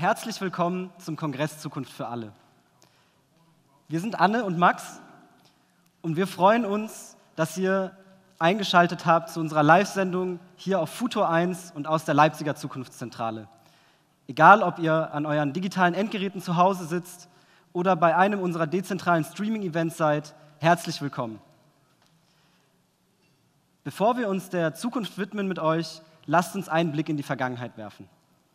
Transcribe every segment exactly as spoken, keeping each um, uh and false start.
Herzlich willkommen zum Kongress Zukunft für alle. Wir sind Anne und Max und wir freuen uns, dass ihr eingeschaltet habt zu unserer Live-Sendung hier auf Futur eins und aus der Leipziger Zukunftszentrale. Egal, ob ihr an euren digitalen Endgeräten zu Hause sitzt oder bei einem unserer dezentralen Streaming-Events seid, herzlich willkommen. Bevor wir uns der Zukunft widmen mit euch, lasst uns einen Blick in die Vergangenheit werfen.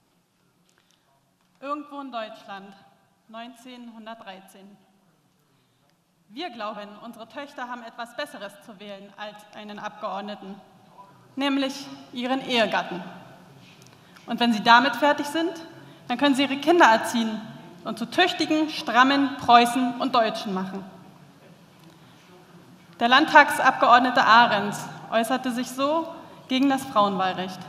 Irgendwo in Deutschland, neunzehnhundertdreizehn. Wir glauben, unsere Töchter haben etwas Besseres zu wählen als einen Abgeordneten, nämlich ihren Ehegatten. Und wenn sie damit fertig sind, dann können sie ihre Kinder erziehen und zu tüchtigen, strammen Preußen und Deutschen machen. Der Landtagsabgeordnete Ahrens äußerte sich so gegen das Frauenwahlrecht.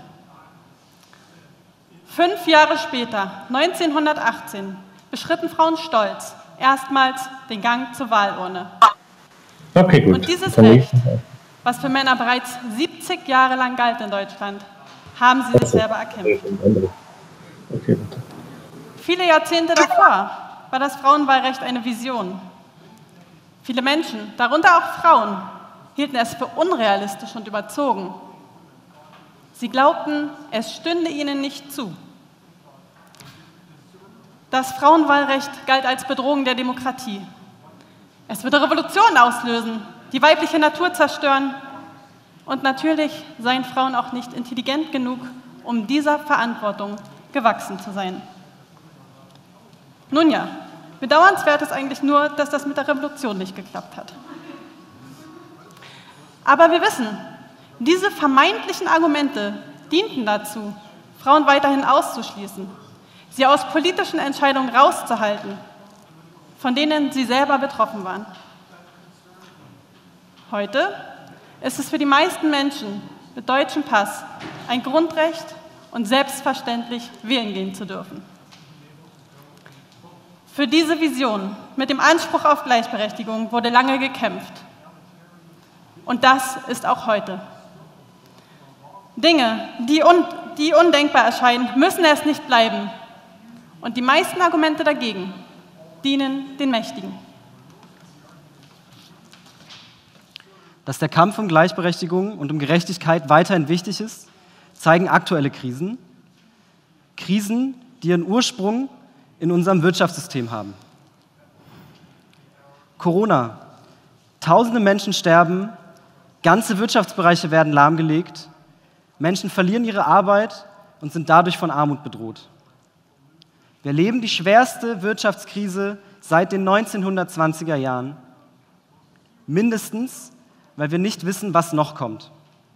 Fünf Jahre später, neunzehnhundertachtzehn, beschritten Frauen stolz erstmals den Gang zur Wahlurne. Okay, gut. Und dieses Recht, was für Männer bereits siebzig Jahre lang galt in Deutschland, haben sie sich selber erkämpft. Okay, Viele Jahrzehnte davor war das Frauenwahlrecht eine Vision. Viele Menschen, darunter auch Frauen, hielten es für unrealistisch und überzogen. Sie glaubten, es stünde ihnen nicht zu. Das Frauenwahlrecht galt als Bedrohung der Demokratie. Es würde Revolutionen auslösen, die weibliche Natur zerstören. Und natürlich seien Frauen auch nicht intelligent genug, um dieser Verantwortung gewachsen zu sein. Nun ja, bedauernswert ist eigentlich nur, dass das mit der Revolution nicht geklappt hat. Aber wir wissen, diese vermeintlichen Argumente dienten dazu, Frauen weiterhin auszuschließen, sie aus politischen Entscheidungen rauszuhalten, von denen sie selber betroffen waren. Heute ist es für die meisten Menschen mit deutschem Pass ein Grundrecht und selbstverständlich wählen gehen zu dürfen. Für diese Vision mit dem Anspruch auf Gleichberechtigung wurde lange gekämpft. Und das ist auch heute. Dinge, die, un die undenkbar erscheinen, müssen es nicht bleiben. Und die meisten Argumente dagegen dienen den Mächtigen. Dass der Kampf um Gleichberechtigung und um Gerechtigkeit weiterhin wichtig ist, zeigen aktuelle Krisen. Krisen, die ihren Ursprung in unserem Wirtschaftssystem haben. Corona. Tausende Menschen sterben, ganze Wirtschaftsbereiche werden lahmgelegt, Menschen verlieren ihre Arbeit und sind dadurch von Armut bedroht. Wir erleben die schwerste Wirtschaftskrise seit den neunzehnhundertzwanziger Jahren, mindestens, weil wir nicht wissen, was noch kommt.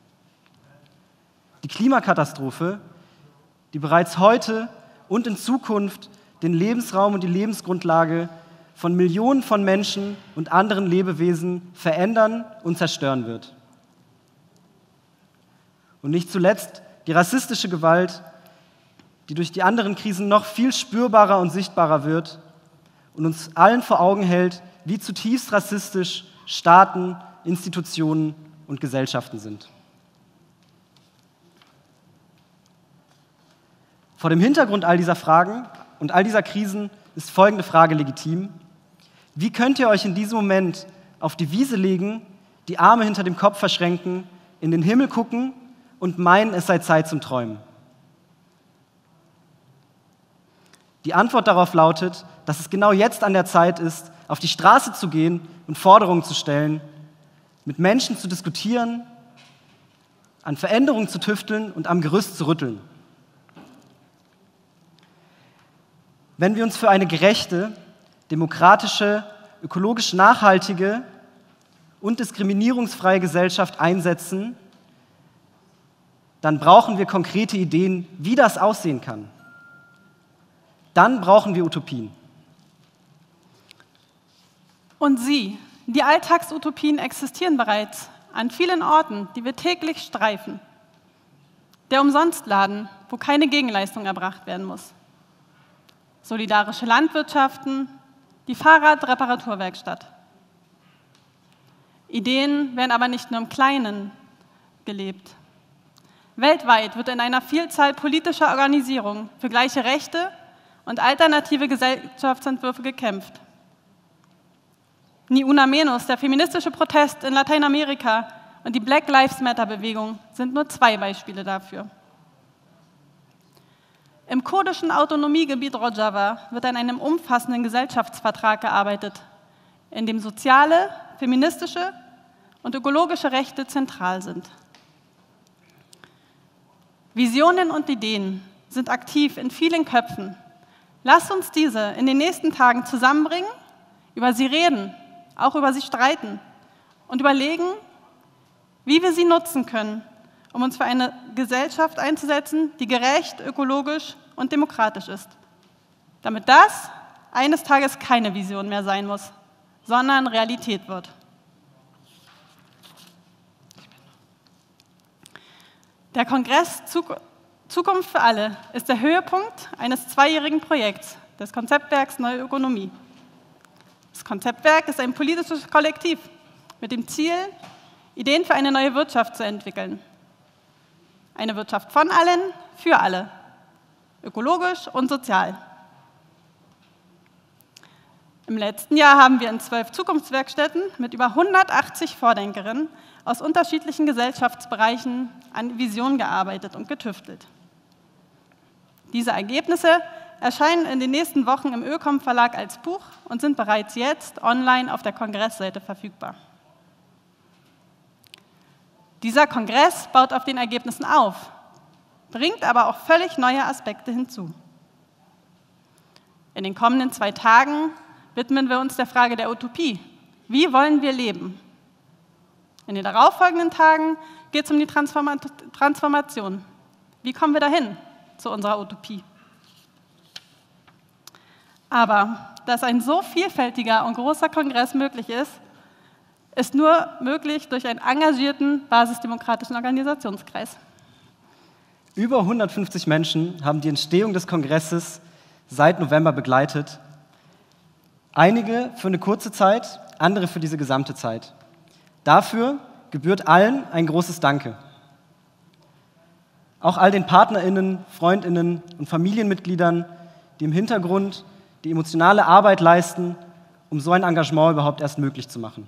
Die Klimakatastrophe, die bereits heute und in Zukunft den Lebensraum und die Lebensgrundlage von Millionen von Menschen und anderen Lebewesen verändern und zerstören wird. Und nicht zuletzt die rassistische Gewalt, die durch die anderen Krisen noch viel spürbarer und sichtbarer wird und uns allen vor Augen hält, wie zutiefst rassistisch Staaten, Institutionen und Gesellschaften sind. Vor dem Hintergrund all dieser Fragen und all dieser Krisen ist folgende Frage legitim: Wie könnt ihr euch in diesem Moment auf die Wiese legen, die Arme hinter dem Kopf verschränken, in den Himmel gucken und meinen, es sei Zeit zum Träumen? Die Antwort darauf lautet, dass es genau jetzt an der Zeit ist, auf die Straße zu gehen und Forderungen zu stellen, mit Menschen zu diskutieren, an Veränderungen zu tüfteln und am Gerüst zu rütteln. Wenn wir uns für eine gerechte, demokratische, ökologisch nachhaltige und diskriminierungsfreie Gesellschaft einsetzen, dann brauchen wir konkrete Ideen, wie das aussehen kann. Dann brauchen wir Utopien. Und sie, die Alltagsutopien, existieren bereits an vielen Orten, die wir täglich streifen. Der Umsonstladen, wo keine Gegenleistung erbracht werden muss. Solidarische Landwirtschaften, die Fahrradreparaturwerkstatt. Ideen werden aber nicht nur im Kleinen gelebt. Weltweit wird in einer Vielzahl politischer Organisierungen für gleiche Rechte und alternative Gesellschaftsentwürfe gekämpft. Ni Una Menos, der feministische Protest in Lateinamerika und die Black Lives Matter-Bewegung sind nur zwei Beispiele dafür. Im kurdischen Autonomiegebiet Rojava wird an einem umfassenden Gesellschaftsvertrag gearbeitet, in dem soziale, feministische und ökologische Rechte zentral sind. Visionen und Ideen sind aktiv in vielen Köpfen. Lasst uns diese in den nächsten Tagen zusammenbringen, über sie reden, auch über sie streiten und überlegen, wie wir sie nutzen können, um uns für eine Gesellschaft einzusetzen, die gerecht, ökologisch und demokratisch ist. Damit das eines Tages keine Vision mehr sein muss, sondern Realität wird. Der Kongress Zukunft für alle ist der Höhepunkt eines zweijährigen Projekts des Konzeptwerks Neue Ökonomie. Das Konzeptwerk ist ein politisches Kollektiv mit dem Ziel, Ideen für eine neue Wirtschaft zu entwickeln. Eine Wirtschaft von allen, für alle, ökologisch und sozial. Im letzten Jahr haben wir in zwölf Zukunftswerkstätten mit über hundertachtzig Vordenkerinnen aus unterschiedlichen Gesellschaftsbereichen an Visionen gearbeitet und getüftelt. Diese Ergebnisse erscheinen in den nächsten Wochen im Ökom Verlag als Buch und sind bereits jetzt online auf der Kongressseite verfügbar. Dieser Kongress baut auf den Ergebnissen auf, bringt aber auch völlig neue Aspekte hinzu. In den kommenden zwei Tagen widmen wir uns der Frage der Utopie. Wie wollen wir leben? In den darauffolgenden Tagen geht es um die Transforma- Transformation. Wie kommen wir dahin zu unserer Utopie? Aber dass ein so vielfältiger und großer Kongress möglich ist, ist nur möglich durch einen engagierten basisdemokratischen Organisationskreis. Über hundertfünfzig Menschen haben die Entstehung des Kongresses seit November begleitet. Einige für eine kurze Zeit, andere für diese gesamte Zeit. Dafür gebührt allen ein großes Danke. Auch all den PartnerInnen, FreundInnen und Familienmitgliedern, die im Hintergrund die emotionale Arbeit leisten, um so ein Engagement überhaupt erst möglich zu machen.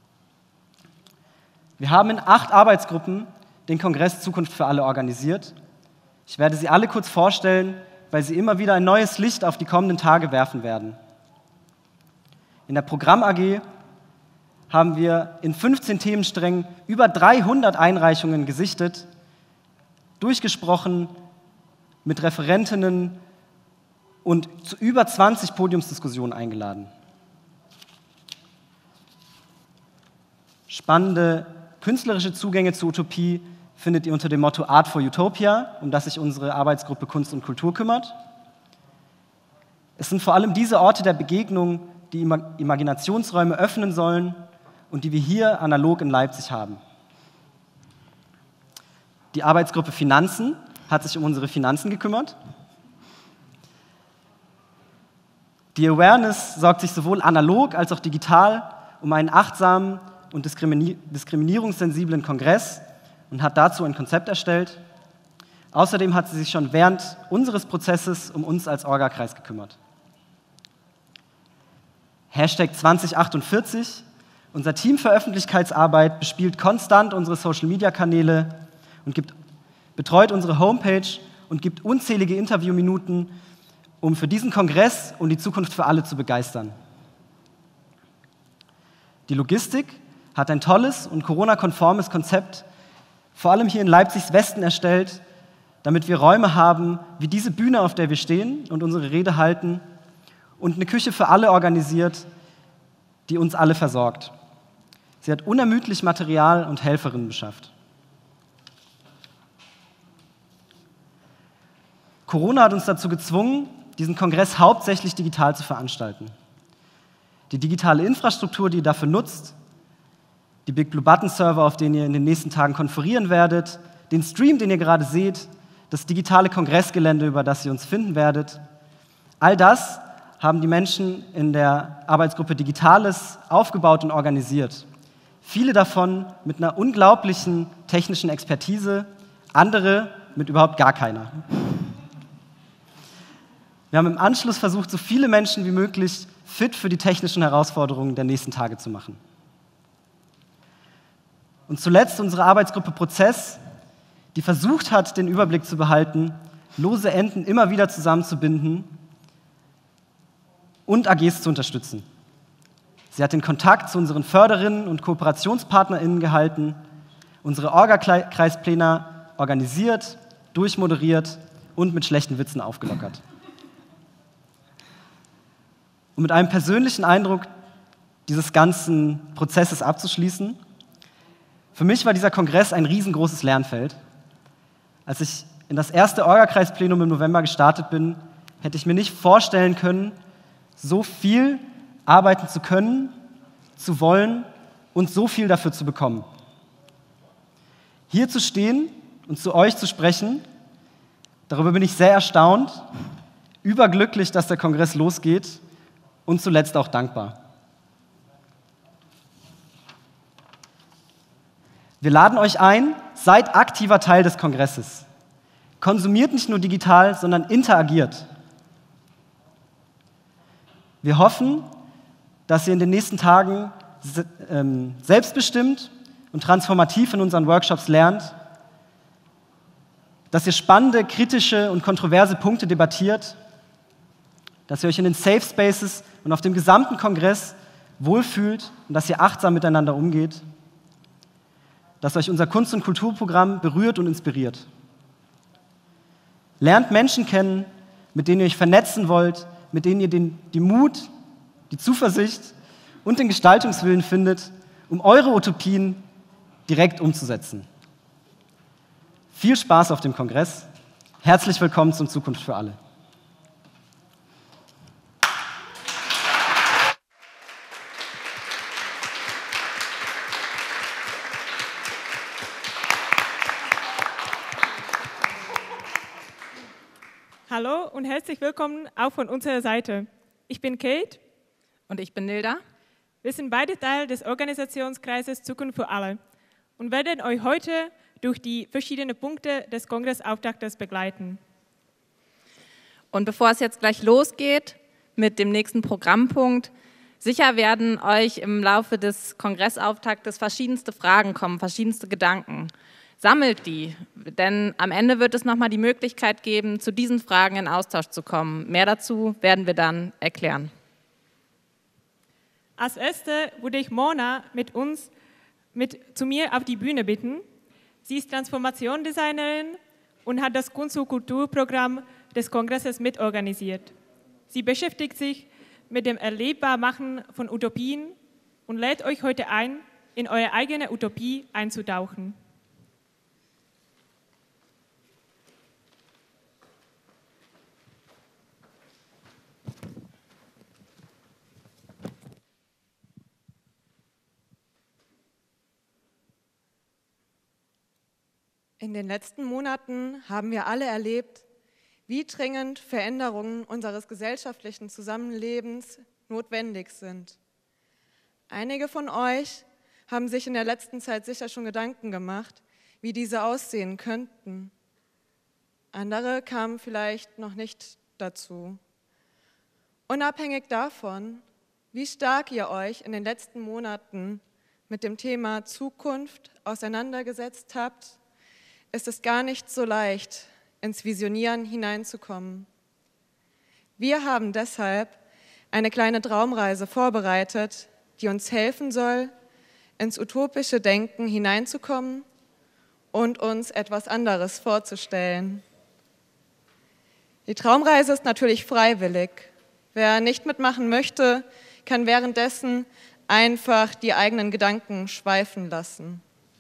Wir haben in acht Arbeitsgruppen den Kongress Zukunft für alle organisiert. Ich werde sie alle kurz vorstellen, weil sie immer wieder ein neues Licht auf die kommenden Tage werfen werden. In der Programm-A G haben wir in fünfzehn Themensträngen über dreihundert Einreichungen gesichtet, durchgesprochen mit Referentinnen und zu über zwanzig Podiumsdiskussionen eingeladen. Spannende künstlerische Zugänge zur Utopie findet ihr unter dem Motto Art for Utopia, um das sich unsere Arbeitsgruppe Kunst und Kultur kümmert. Es sind vor allem diese Orte der Begegnung, die Imaginationsräume öffnen sollen und die wir hier analog in Leipzig haben. Die Arbeitsgruppe Finanzen hat sich um unsere Finanzen gekümmert. Die Awareness sorgt sich sowohl analog als auch digital um einen achtsamen und diskrimini- diskriminierungssensiblen Kongress und hat dazu ein Konzept erstellt. Außerdem hat sie sich schon während unseres Prozesses um uns als Orga-Kreis gekümmert. Hashtag zwanzig achtundvierzig. Unser Team für Öffentlichkeitsarbeit bespielt konstant unsere Social-Media-Kanäle und gibt, betreut unsere Homepage und gibt unzählige Interviewminuten, um für diesen Kongress und die Zukunft für alle zu begeistern. Die Logistik hat ein tolles und Corona-konformes Konzept, vor allem hier in Leipzigs Westen erstellt, damit wir Räume haben, wie diese Bühne, auf der wir stehen und unsere Rede halten, und eine Küche für alle organisiert, die uns alle versorgt. Sie hat unermüdlich Material und Helferinnen beschafft. Corona hat uns dazu gezwungen, diesen Kongress hauptsächlich digital zu veranstalten. Die digitale Infrastruktur, die ihr dafür nutzt, die Big Blue Button Server, auf denen ihr in den nächsten Tagen konferieren werdet, den Stream, den ihr gerade seht, das digitale Kongressgelände, über das ihr uns finden werdet, all das haben die Menschen in der Arbeitsgruppe Digitales aufgebaut und organisiert. Viele davon mit einer unglaublichen technischen Expertise, andere mit überhaupt gar keiner. Wir haben im Anschluss versucht, so viele Menschen wie möglich fit für die technischen Herausforderungen der nächsten Tage zu machen. Und zuletzt unsere Arbeitsgruppe Prozess, die versucht hat, den Überblick zu behalten, lose Enden immer wieder zusammenzubinden und A Gs zu unterstützen. Sie hat den Kontakt zu unseren Förderinnen und KooperationspartnerInnen gehalten, unsere Orga-Kreispläne organisiert, durchmoderiert und mit schlechten Witzen aufgelockert. Um mit einem persönlichen Eindruck dieses ganzen Prozesses abzuschließen: Für mich war dieser Kongress ein riesengroßes Lernfeld. Als ich in das erste Orga-Kreisplenum im November gestartet bin, hätte ich mir nicht vorstellen können, so viel arbeiten zu können, zu wollen und so viel dafür zu bekommen. Hier zu stehen und zu euch zu sprechen, darüber bin ich sehr erstaunt, überglücklich, dass der Kongress losgeht und zuletzt auch dankbar. Wir laden euch ein, seid aktiver Teil des Kongresses. Konsumiert nicht nur digital, sondern interagiert. Wir hoffen, dass ihr in den nächsten Tagen selbstbestimmt und transformativ in unseren Workshops lernt, dass ihr spannende, kritische und kontroverse Punkte debattiert, dass ihr euch in den Safe Spaces und auf dem gesamten Kongress wohlfühlt und dass ihr achtsam miteinander umgeht, dass euch unser Kunst- und Kulturprogramm berührt und inspiriert. Lernt Menschen kennen, mit denen ihr euch vernetzen wollt, mit denen ihr den, die Mut, die Zuversicht und den Gestaltungswillen findet, um eure Utopien direkt umzusetzen. Viel Spaß auf dem Kongress. Herzlich willkommen zum Zukunft für alle. Hallo und herzlich willkommen auch von unserer Seite. Ich bin Kate. Und ich bin Nilda. Wir sind beide Teil des Organisationskreises Zukunft für alle und werden euch heute durch die verschiedenen Punkte des Kongressauftaktes begleiten. Und bevor es jetzt gleich losgeht mit dem nächsten Programmpunkt, sicher werden euch im Laufe des Kongressauftaktes verschiedenste Fragen kommen, verschiedenste Gedanken. Sammelt die, denn am Ende wird es nochmal die Möglichkeit geben, zu diesen Fragen in Austausch zu kommen. Mehr dazu werden wir dann erklären. Als Erste würde ich Mona mit uns mit zu mir auf die Bühne bitten. Sie ist Transformationsdesignerin und hat das Kunst- und Kulturprogramm des Kongresses mitorganisiert. Sie beschäftigt sich mit dem Erlebbarmachen von Utopien und lädt euch heute ein, in eure eigene Utopie einzutauchen. In den letzten Monaten haben wir alle erlebt, wie dringend Veränderungen unseres gesellschaftlichen Zusammenlebens notwendig sind. Einige von euch haben sich in der letzten Zeit sicher schon Gedanken gemacht, wie diese aussehen könnten. Andere kamen vielleicht noch nicht dazu. Unabhängig davon, wie stark ihr euch in den letzten Monaten mit dem Thema Zukunft auseinandergesetzt habt, ist es gar nicht so leicht, ins Visionieren hineinzukommen. Wir haben deshalb eine kleine Traumreise vorbereitet, die uns helfen soll, ins utopische Denken hineinzukommen und uns etwas anderes vorzustellen. Die Traumreise ist natürlich freiwillig. Wer nicht mitmachen möchte, kann währenddessen einfach die eigenen Gedanken schweifen lassen.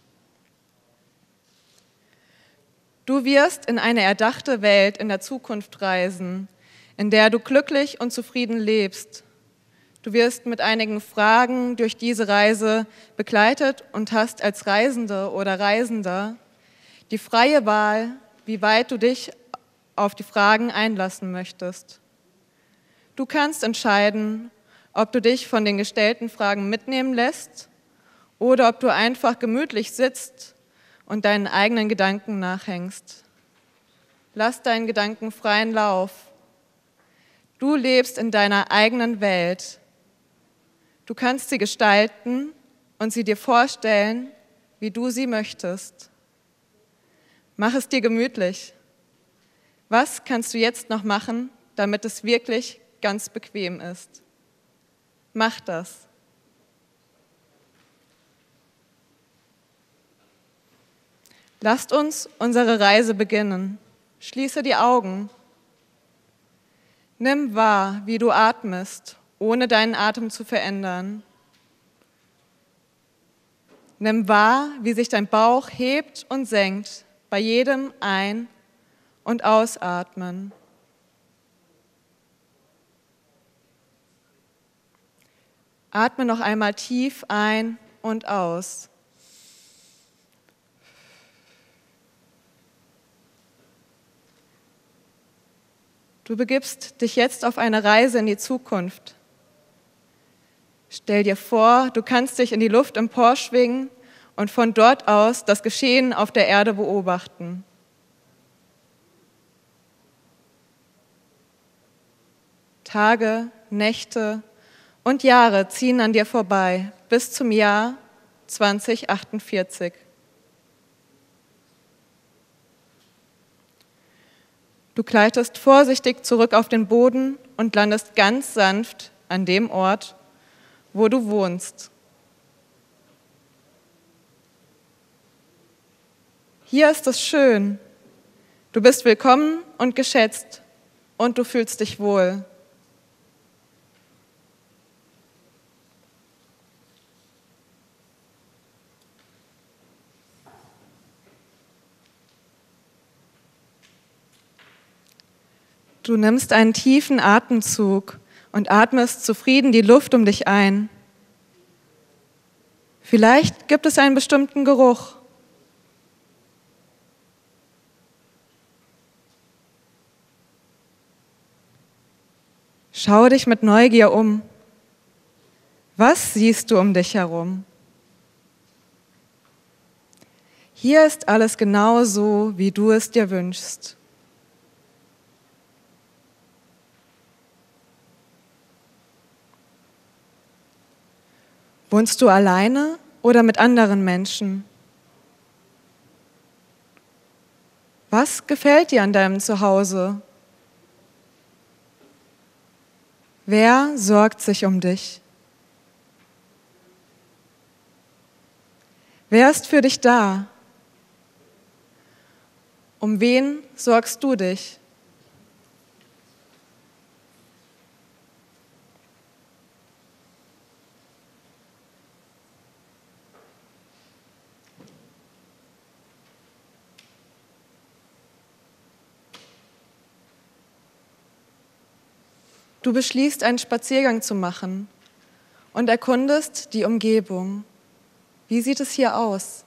Du wirst in eine erdachte Welt in der Zukunft reisen, in der du glücklich und zufrieden lebst. Du wirst mit einigen Fragen durch diese Reise begleitet und hast als Reisende oder Reisender die freie Wahl, wie weit du dich auf die Fragen einlassen möchtest. Du kannst entscheiden, ob du dich von den gestellten Fragen mitnehmen lässt oder ob du einfach gemütlich sitzt und deinen eigenen Gedanken nachhängst. Lass deinen Gedanken freien Lauf. Du lebst in deiner eigenen Welt. Du kannst sie gestalten und sie dir vorstellen, wie du sie möchtest. Mach es dir gemütlich. Was kannst du jetzt noch machen, damit es wirklich ganz bequem ist? Mach das. Lasst uns unsere Reise beginnen. Schließe die Augen. Nimm wahr, wie du atmest, ohne deinen Atem zu verändern. Nimm wahr, wie sich dein Bauch hebt und senkt bei jedem Ein- und Ausatmen. Atme noch einmal tief ein und aus. Du begibst dich jetzt auf eine Reise in die Zukunft. Stell dir vor, du kannst dich in die Luft emporschwingen und von dort aus das Geschehen auf der Erde beobachten. Tage, Nächte und Jahre ziehen an dir vorbei bis zum Jahr zwanzig achtundvierzig. Du gleitest vorsichtig zurück auf den Boden und landest ganz sanft an dem Ort, wo du wohnst. Hier ist es schön. Du bist willkommen und geschätzt und du fühlst dich wohl. Du nimmst einen tiefen Atemzug und atmest zufrieden die Luft um dich ein. Vielleicht gibt es einen bestimmten Geruch. Schau dich mit Neugier um. Was siehst du um dich herum? Hier ist alles genau so, wie du es dir wünschst. Wohnst du alleine oder mit anderen Menschen? Was gefällt dir an deinem Zuhause? Wer sorgt sich um dich? Wer ist für dich da? Um wen sorgst du dich? Du beschließt, einen Spaziergang zu machen und erkundest die Umgebung. Wie sieht es hier aus?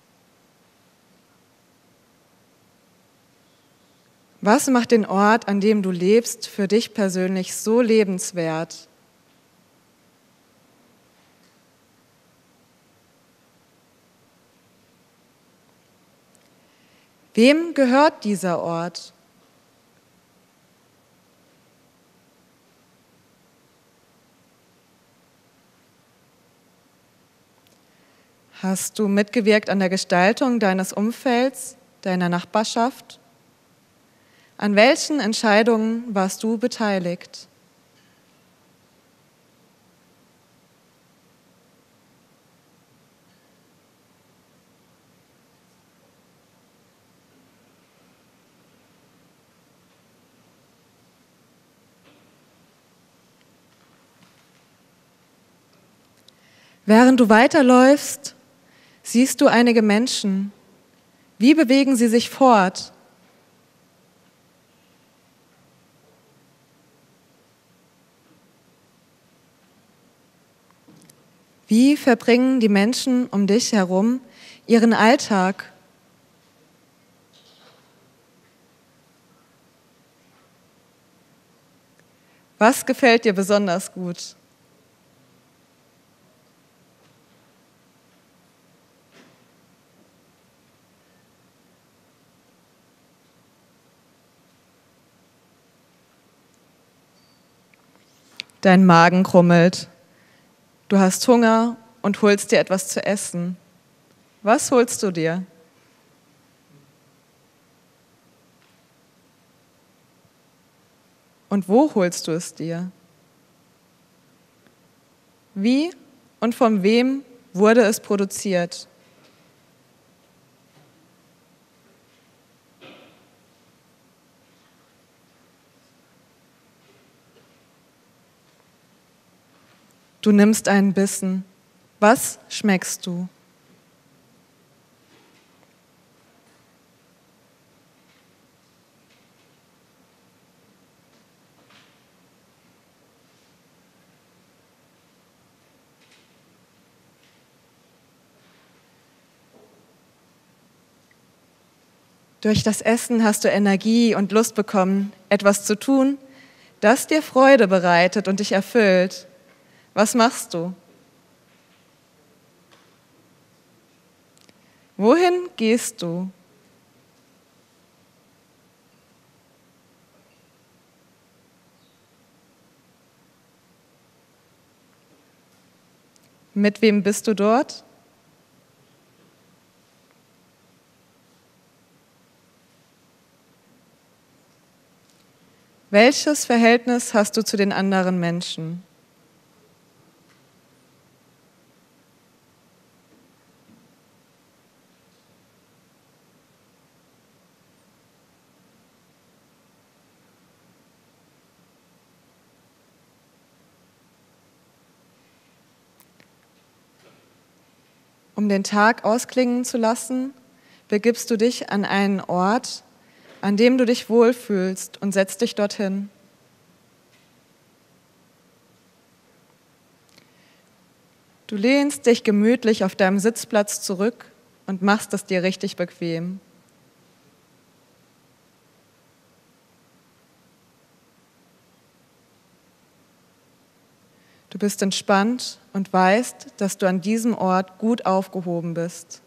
Was macht den Ort, an dem du lebst, für dich persönlich so lebenswert? Wem gehört dieser Ort? Hast du mitgewirkt an der Gestaltung deines Umfelds, deiner Nachbarschaft? An welchen Entscheidungen warst du beteiligt? Während du weiterläufst, siehst du einige Menschen. Wie bewegen sie sich fort? Wie verbringen die Menschen um dich herum ihren Alltag? Was gefällt dir besonders gut? Dein Magen krummelt. Du hast Hunger und holst dir etwas zu essen. Was holst du dir? Und wo holst du es dir? Wie und von wem wurde es produziert? Du nimmst einen Bissen. Was schmeckst du? Durch das Essen hast du Energie und Lust bekommen, etwas zu tun, das dir Freude bereitet und dich erfüllt. Was machst du? Wohin gehst du? Mit wem bist du dort? Welches Verhältnis hast du zu den anderen Menschen? Um den Tag ausklingen zu lassen, begibst du dich an einen Ort, an dem du dich wohlfühlst und setzt dich dorthin. Du lehnst dich gemütlich auf deinem Sitzplatz zurück und machst es dir richtig bequem. Du bist entspannt und weißt, dass du an diesem Ort gut aufgehoben bist.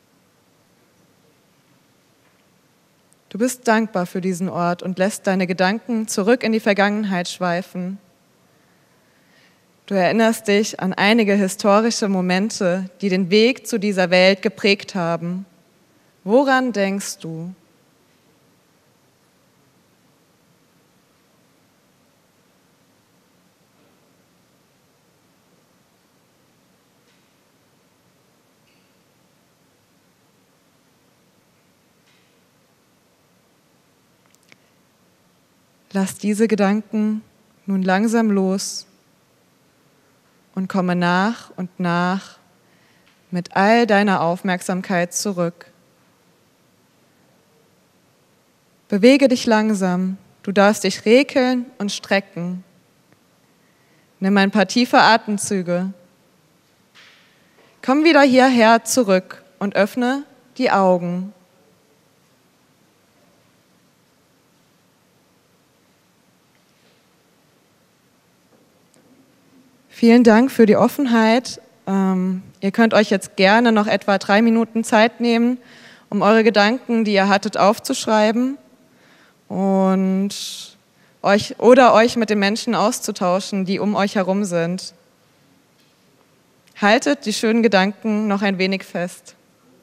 Du bist dankbar für diesen Ort und lässt deine Gedanken zurück in die Vergangenheit schweifen. Du erinnerst dich an einige historische Momente, die den Weg zu dieser Welt geprägt haben. Woran denkst du? Lass diese Gedanken nun langsam los und komme nach und nach mit all deiner Aufmerksamkeit zurück. Bewege dich langsam, du darfst dich rekeln und strecken. Nimm ein paar tiefe Atemzüge. Komm wieder hierher zurück und öffne die Augen. Vielen Dank für die Offenheit. Ähm, ihr könnt euch jetzt gerne noch etwa drei Minuten Zeit nehmen, um eure Gedanken, die ihr hattet, aufzuschreiben und euch oder euch mit den Menschen auszutauschen, die um euch herum sind. Haltet die schönen Gedanken noch ein wenig fest.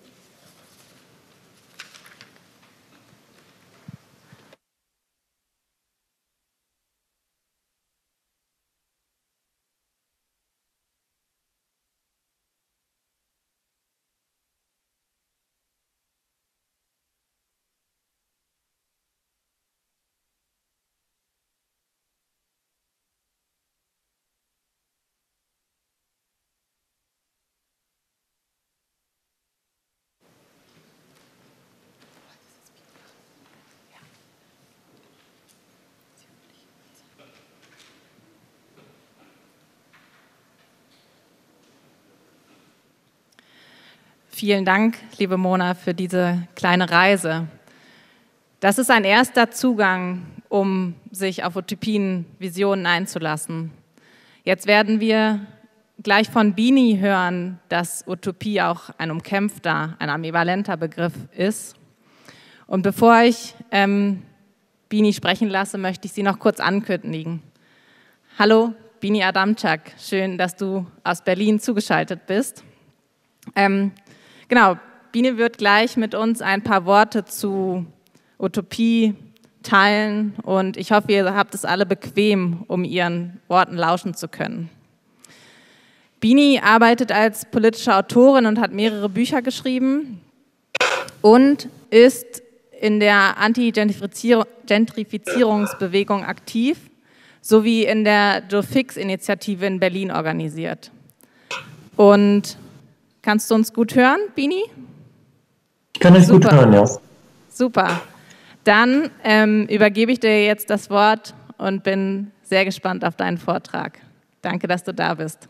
Vielen Dank, liebe Mona, für diese kleine Reise. Das ist ein erster Zugang, um sich auf Utopien, Visionen einzulassen. Jetzt werden wir gleich von Bini hören, dass Utopie auch ein umkämpfter, ein ambivalenter Begriff ist. Und bevor ich ähm, Bini sprechen lasse, möchte ich sie noch kurz ankündigen. Hallo, Bini Adamczak. Schön, dass du aus Berlin zugeschaltet bist. Ähm, genau, Bini wird gleich mit uns ein paar Worte zu Utopie teilen und ich hoffe, ihr habt es alle bequem, um ihren Worten lauschen zu können. Bini arbeitet als politische Autorin und hat mehrere Bücher geschrieben und ist in der Anti-Gentrifizierungsbewegung aktiv, sowie in der Joe Fix-Initiative in Berlin organisiert. Und kannst du uns gut hören, Bini? Ich kann dich gut hören, ja. Super. Dann ähm, übergebe ich dir jetzt das Wort und bin sehr gespannt auf deinen Vortrag. Danke, dass du da bist.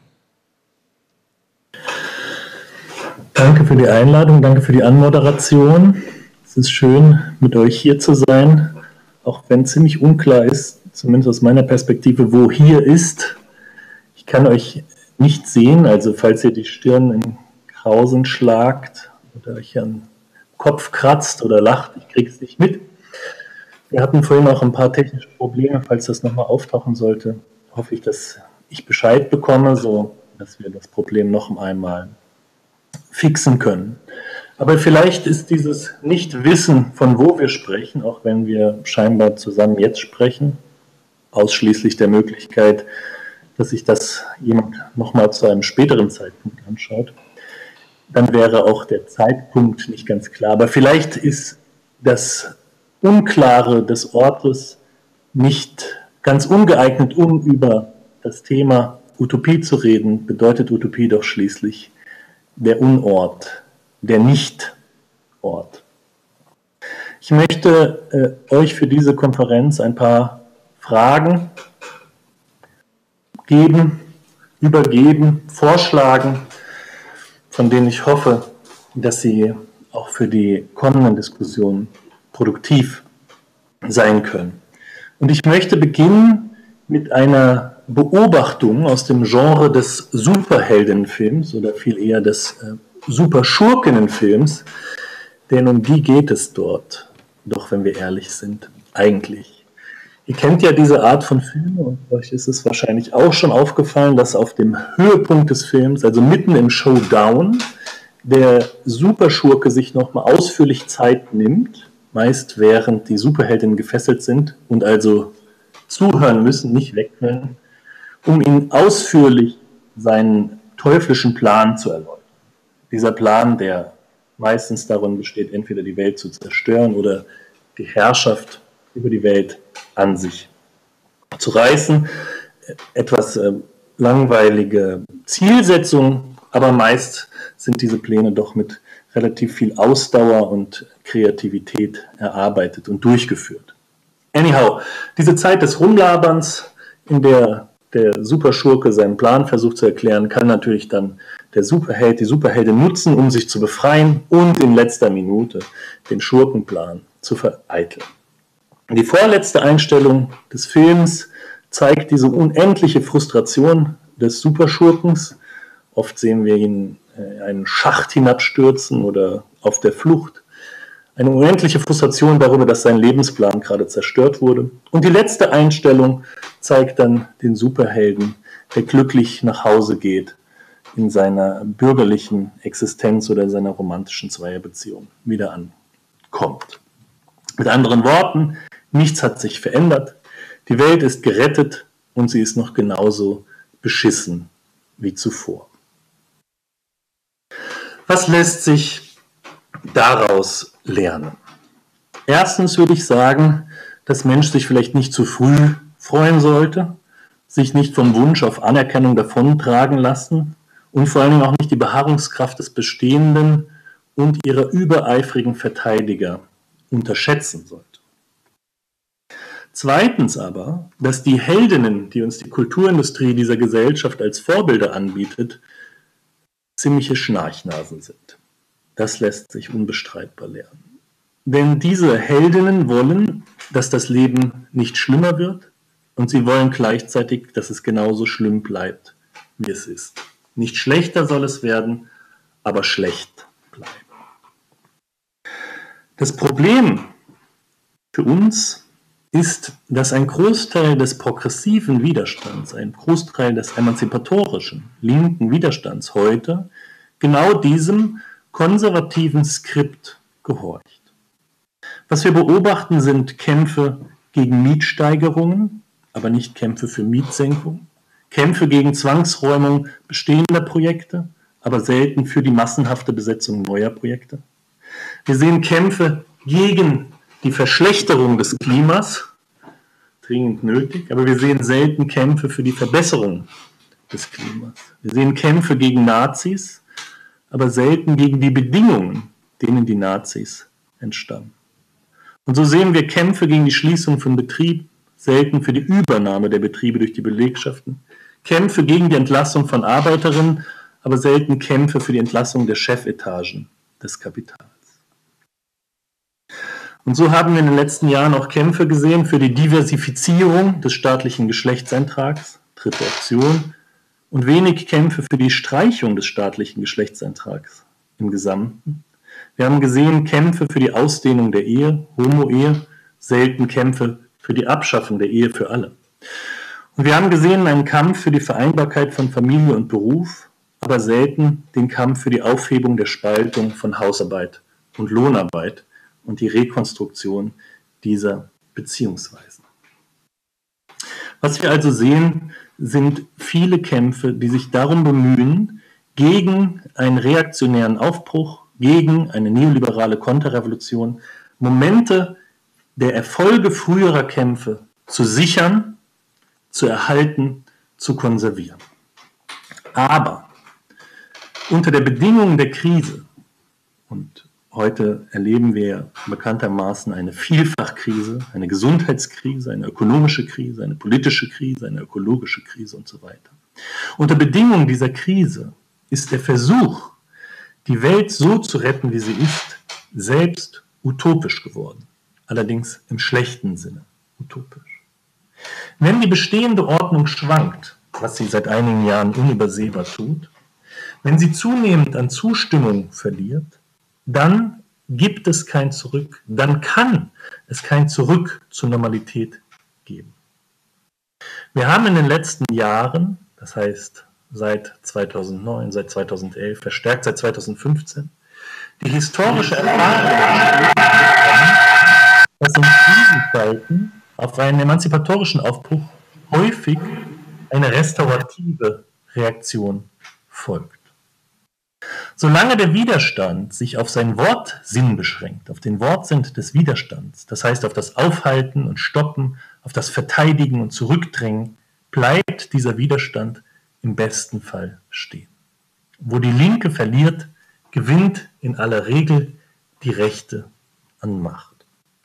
Danke für die Einladung, danke für die Anmoderation. Es ist schön, mit euch hier zu sein, auch wenn ziemlich unklar ist, zumindest aus meiner Perspektive, wo hier ist. Ich kann euch nicht sehen, also falls ihr die Stirn in Krausen schlagt oder euch an den Kopf kratzt oder lacht, ich kriege es nicht mit. Wir hatten vorhin auch ein paar technische Probleme, falls das nochmal auftauchen sollte. Hoffe ich, dass ich Bescheid bekomme, so dass wir das Problem noch einmal fixen können. Aber vielleicht ist dieses Nichtwissen, von wo wir sprechen, auch wenn wir scheinbar zusammen jetzt sprechen, ausschließlich der Möglichkeit, dass sich das jemand nochmal zu einem späteren Zeitpunkt anschaut. Dann wäre auch der Zeitpunkt nicht ganz klar. Aber vielleicht ist das Unklare des Ortes nicht ganz ungeeignet, um über das Thema Utopie zu reden. Bedeutet Utopie doch schließlich der Unort, der Nicht-Ort. Ich möchte äh, euch für diese Konferenz ein paar Fragen geben, übergeben, vorschlagen, von denen ich hoffe, dass sie auch für die kommenden Diskussionen produktiv sein können. Und ich möchte beginnen mit einer Beobachtung aus dem Genre des Superheldenfilms oder viel eher des äh, Superschurkenfilms, denn um die geht es dort, doch wenn wir ehrlich sind, eigentlich. Ihr kennt ja diese Art von Filmen und euch ist es wahrscheinlich auch schon aufgefallen, dass auf dem Höhepunkt des Films, also mitten im Showdown, der Superschurke sich nochmal ausführlich Zeit nimmt, meist während die Superheldinnen gefesselt sind und also zuhören müssen, nicht weg können, um ihnen ausführlich seinen teuflischen Plan zu erläutern. Dieser Plan, der meistens darin besteht, entweder die Welt zu zerstören oder die Herrschaft über die Welt an sich zu reißen. Etwas äh, langweilige Zielsetzung, aber meist sind diese Pläne doch mit relativ viel Ausdauer und Kreativität erarbeitet und durchgeführt. Anyhow, diese Zeit des Rumlaberns, in der der Superschurke seinen Plan versucht zu erklären, kann natürlich dann der Superheld, die Superheldin nutzen, um sich zu befreien und in letzter Minute den Schurkenplan zu vereiteln. Die vorletzte Einstellung des Films zeigt diese unendliche Frustration des Superschurkens. Oft sehen wir ihn in einen Schacht hinabstürzen oder auf der Flucht. Eine unendliche Frustration darüber, dass sein Lebensplan gerade zerstört wurde. Und die letzte Einstellung zeigt dann den Superhelden, der glücklich nach Hause geht in seiner bürgerlichen Existenz oder seiner romantischen Zweierbeziehung wieder ankommt. Mit anderen Worten, nichts hat sich verändert, die Welt ist gerettet und sie ist noch genauso beschissen wie zuvor. Was lässt sich daraus lernen? Erstens würde ich sagen, dass Mensch sich vielleicht nicht zu früh freuen sollte, sich nicht vom Wunsch auf Anerkennung davontragen lassen und vor allen Dingen auch nicht die Beharrungskraft des Bestehenden und ihrer übereifrigen Verteidiger unterschätzen sollte. Zweitens aber, dass die Heldinnen, die uns die Kulturindustrie dieser Gesellschaft als Vorbilder anbietet, ziemliche Schnarchnasen sind. Das lässt sich unbestreitbar lernen. Denn diese Heldinnen wollen, dass das Leben nicht schlimmer wird und sie wollen gleichzeitig, dass es genauso schlimm bleibt, wie es ist. Nicht schlechter soll es werden, aber schlecht bleiben. Das Problem für uns ist, dass ein Großteil des progressiven Widerstands, ein Großteil des emanzipatorischen, linken Widerstands heute genau diesem konservativen Skript gehorcht. Was wir beobachten, sind Kämpfe gegen Mietsteigerungen, aber nicht Kämpfe für Mietsenkung, Kämpfe gegen Zwangsräumung bestehender Projekte, aber selten für die massenhafte Besetzung neuer Projekte. Wir sehen Kämpfe gegen die Verschlechterung des Klimas, dringend nötig, aber wir sehen selten Kämpfe für die Verbesserung des Klimas. Wir sehen Kämpfe gegen Nazis, aber selten gegen die Bedingungen, denen die Nazis entstammen. Und so sehen wir Kämpfe gegen die Schließung von Betrieben, selten für die Übernahme der Betriebe durch die Belegschaften, Kämpfe gegen die Entlassung von Arbeiterinnen, aber selten Kämpfe für die Entlassung der Chefetagen des Kapitals. Und so haben wir in den letzten Jahren auch Kämpfe gesehen für die Diversifizierung des staatlichen Geschlechtseintrags, dritte Option, und wenig Kämpfe für die Streichung des staatlichen Geschlechtseintrags im Gesamten. Wir haben gesehen Kämpfe für die Ausdehnung der Ehe, Homo-Ehe, selten Kämpfe für die Abschaffung der Ehe für alle. Und wir haben gesehen einen Kampf für die Vereinbarkeit von Familie und Beruf, aber selten den Kampf für die Aufhebung der Spaltung von Hausarbeit und Lohnarbeit und die Rekonstruktion dieser Beziehungsweisen. Was wir also sehen, sind viele Kämpfe, die sich darum bemühen, gegen einen reaktionären Aufbruch, gegen eine neoliberale Konterrevolution, Momente der Erfolge früherer Kämpfe zu sichern, zu erhalten, zu konservieren. Aber unter der Bedingung der Krise, und heute erleben wir bekanntermaßen eine Vielfachkrise, eine Gesundheitskrise, eine ökonomische Krise, eine politische Krise, eine ökologische Krise und so weiter. Unter Bedingungen dieser Krise ist der Versuch, die Welt so zu retten, wie sie ist, selbst utopisch geworden. Allerdings im schlechten Sinne utopisch. Wenn die bestehende Ordnung schwankt, was sie seit einigen Jahren unübersehbar tut, wenn sie zunehmend an Zustimmung verliert, dann gibt es kein Zurück, dann kann es kein Zurück zur Normalität geben. Wir haben in den letzten Jahren, das heißt seit zweitausendneun, seit zweitausendelf, verstärkt seit zweitausendfünfzehn, die historische Erfahrung, dass in Krisenzeiten auf einen emanzipatorischen Aufbruch häufig eine restaurative Reaktion folgt. Solange der Widerstand sich auf seinen Wortsinn beschränkt, auf den Wortsinn des Widerstands, das heißt auf das Aufhalten und Stoppen, auf das Verteidigen und Zurückdrängen, bleibt dieser Widerstand im besten Fall stehen. Wo die Linke verliert, gewinnt in aller Regel die Rechte an Macht.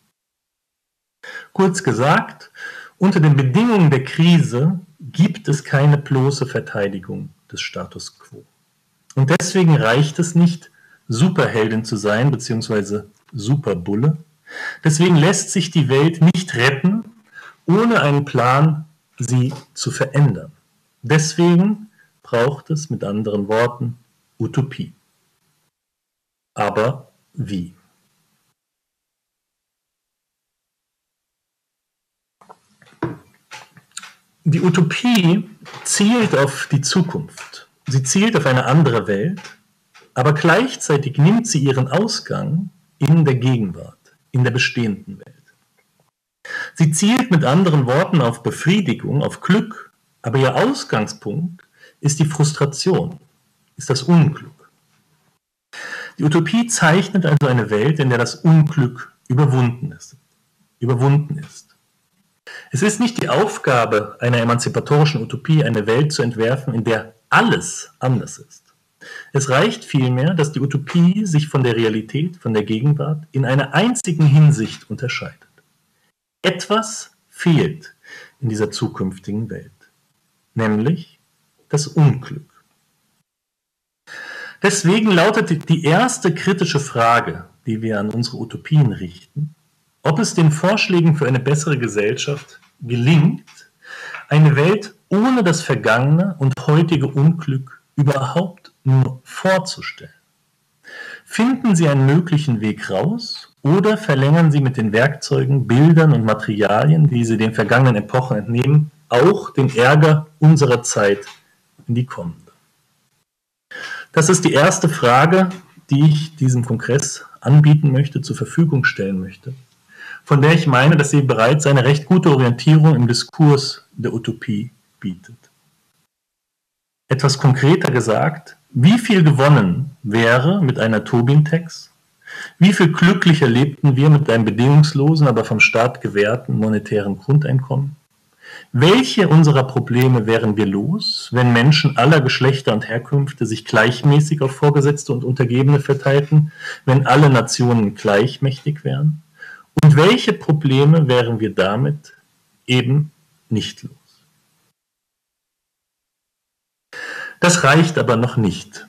Kurz gesagt, unter den Bedingungen der Krise gibt es keine bloße Verteidigung des Status quo. Und deswegen reicht es nicht, Superheldin zu sein, beziehungsweise Superbulle. Deswegen lässt sich die Welt nicht retten, ohne einen Plan, sie zu verändern. Deswegen braucht es mit anderen Worten Utopie. Aber wie? Die Utopie zielt auf die Zukunft. Sie zielt auf eine andere Welt, aber gleichzeitig nimmt sie ihren Ausgang in der Gegenwart, in der bestehenden Welt. Sie zielt mit anderen Worten auf Befriedigung, auf Glück, aber ihr Ausgangspunkt ist die Frustration, ist das Unglück. Die Utopie zeichnet also eine Welt, in der das Unglück überwunden ist. Überwunden ist. Es ist nicht die Aufgabe einer emanzipatorischen Utopie, eine Welt zu entwerfen, in der alles anders ist. Es reicht vielmehr, dass die Utopie sich von der Realität, von der Gegenwart in einer einzigen Hinsicht unterscheidet. Etwas fehlt in dieser zukünftigen Welt, nämlich das Unglück. Deswegen lautet die erste kritische Frage, die wir an unsere Utopien richten, ob es den Vorschlägen für eine bessere Gesellschaft gelingt, eine Welt ohne das vergangene und heutige Unglück überhaupt nur vorzustellen. Finden Sie einen möglichen Weg raus oder verlängern Sie mit den Werkzeugen, Bildern und Materialien, die Sie den vergangenen Epochen entnehmen, auch den Ärger unserer Zeit in die kommende? Das ist die erste Frage, die ich diesem Kongress anbieten möchte, zur Verfügung stellen möchte, von der ich meine, dass sie bereits eine recht gute Orientierung im Diskurs der Utopie bietet. Etwas konkreter gesagt, wie viel gewonnen wäre mit einer Tobin-Tax? Wie viel glücklicher lebten wir mit einem bedingungslosen, aber vom Staat gewährten monetären Grundeinkommen? Welche unserer Probleme wären wir los, wenn Menschen aller Geschlechter und Herkünfte sich gleichmäßig auf Vorgesetzte und Untergebene verteilten, wenn alle Nationen gleichmächtig wären? Und welche Probleme wären wir damit eben nicht los? Das reicht aber noch nicht,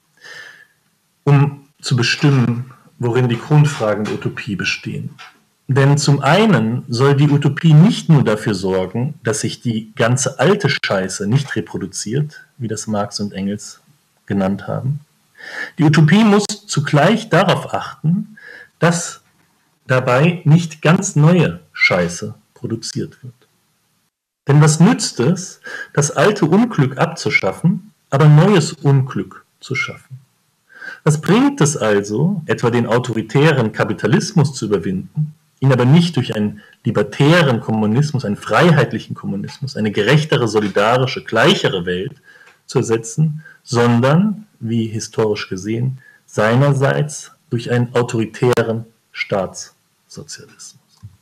um zu bestimmen, worin die Grundfragen der Utopie bestehen. Denn zum einen soll die Utopie nicht nur dafür sorgen, dass sich die ganze alte Scheiße nicht reproduziert, wie das Marx und Engels genannt haben. Die Utopie muss zugleich darauf achten, dass dabei nicht ganz neue Scheiße produziert wird. Denn was nützt es, das alte Unglück abzuschaffen, aber neues Unglück zu schaffen? Was bringt es also, etwa den autoritären Kapitalismus zu überwinden, ihn aber nicht durch einen libertären Kommunismus, einen freiheitlichen Kommunismus, eine gerechtere, solidarische, gleichere Welt zu ersetzen, sondern, wie historisch gesehen, seinerseits durch einen autoritären Staatssozialismus?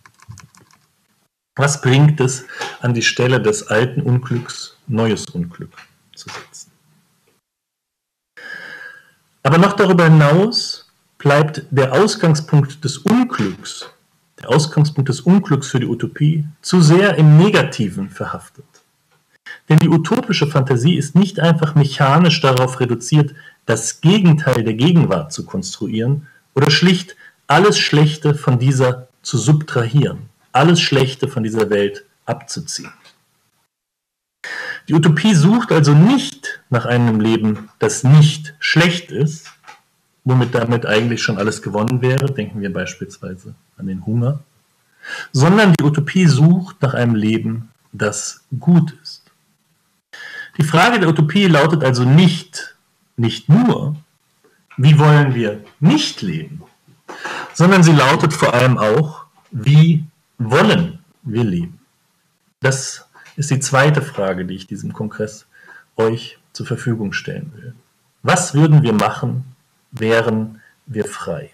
Was bringt es, an die Stelle des alten Unglücks neues Unglück zu setzen? Aber noch darüber hinaus bleibt der Ausgangspunkt des Unglücks, der Ausgangspunkt des Unglücks für die Utopie, zu sehr im Negativen verhaftet. Denn die utopische Fantasie ist nicht einfach mechanisch darauf reduziert, das Gegenteil der Gegenwart zu konstruieren oder schlicht alles Schlechte von dieser zu subtrahieren, alles Schlechte von dieser Welt abzuziehen. Die Utopie sucht also nicht nach einem Leben, das nicht schlecht ist, womit damit eigentlich schon alles gewonnen wäre, denken wir beispielsweise an den Hunger, sondern die Utopie sucht nach einem Leben, das gut ist. Die Frage der Utopie lautet also nicht, nicht nur, wie wollen wir nicht leben, sondern sie lautet vor allem auch, wie wollen wir leben? Das ist die zweite Frage, die ich diesem Kongress euch zur Verfügung stellen will. Was würden wir machen, wären wir frei?